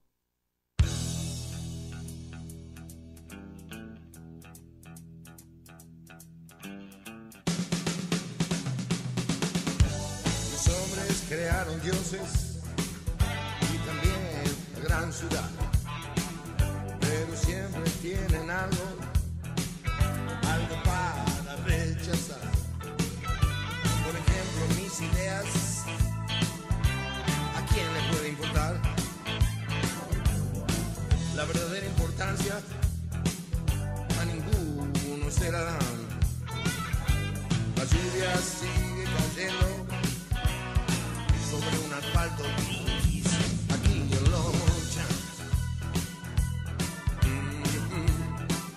F: Los hombres crearon dioses y también la gran ciudad, pero siempre tienen algo, algo para rechazar. Por ejemplo, mis ideas, ¿a quién le puede importar? La verdadera importancia a ninguno se la dan. La lluvia sigue cayendo sobre un asfalto gris aquí en Loncha. Mm-hmm.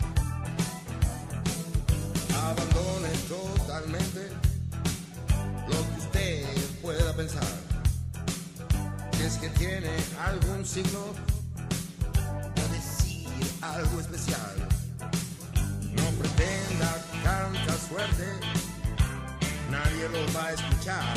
F: Abandone totalmente lo que usted pueda pensar. Si es que tiene algún signo o decir algo especial, no pretenda tanta suerte, nadie lo va a escuchar.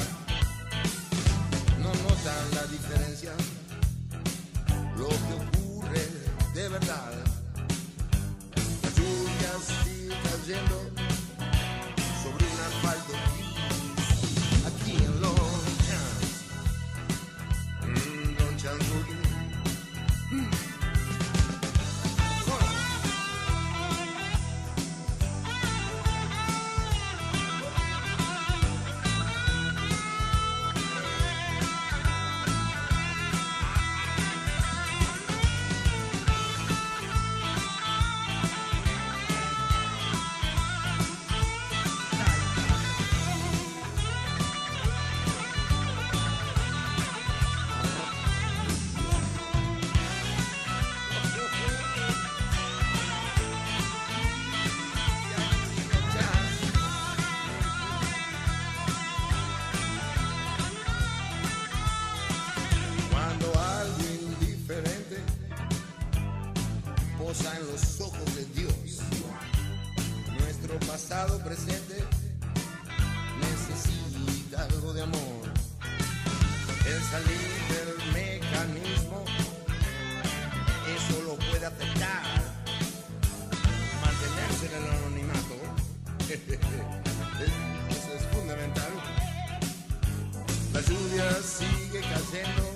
F: No notan la diferencia, lo que ocurre de verdad. La lluvia sigue cayendo sobre un asfalto gris aquí en Lonchas. Mm, Lonchas Boogie. Mm. En los ojos de Dios, nuestro pasado presente necesita algo de amor. El salir del mecanismo, eso lo puede afectar. Mantenerse en el anonimato, eso es fundamental. La lluvia sigue cayendo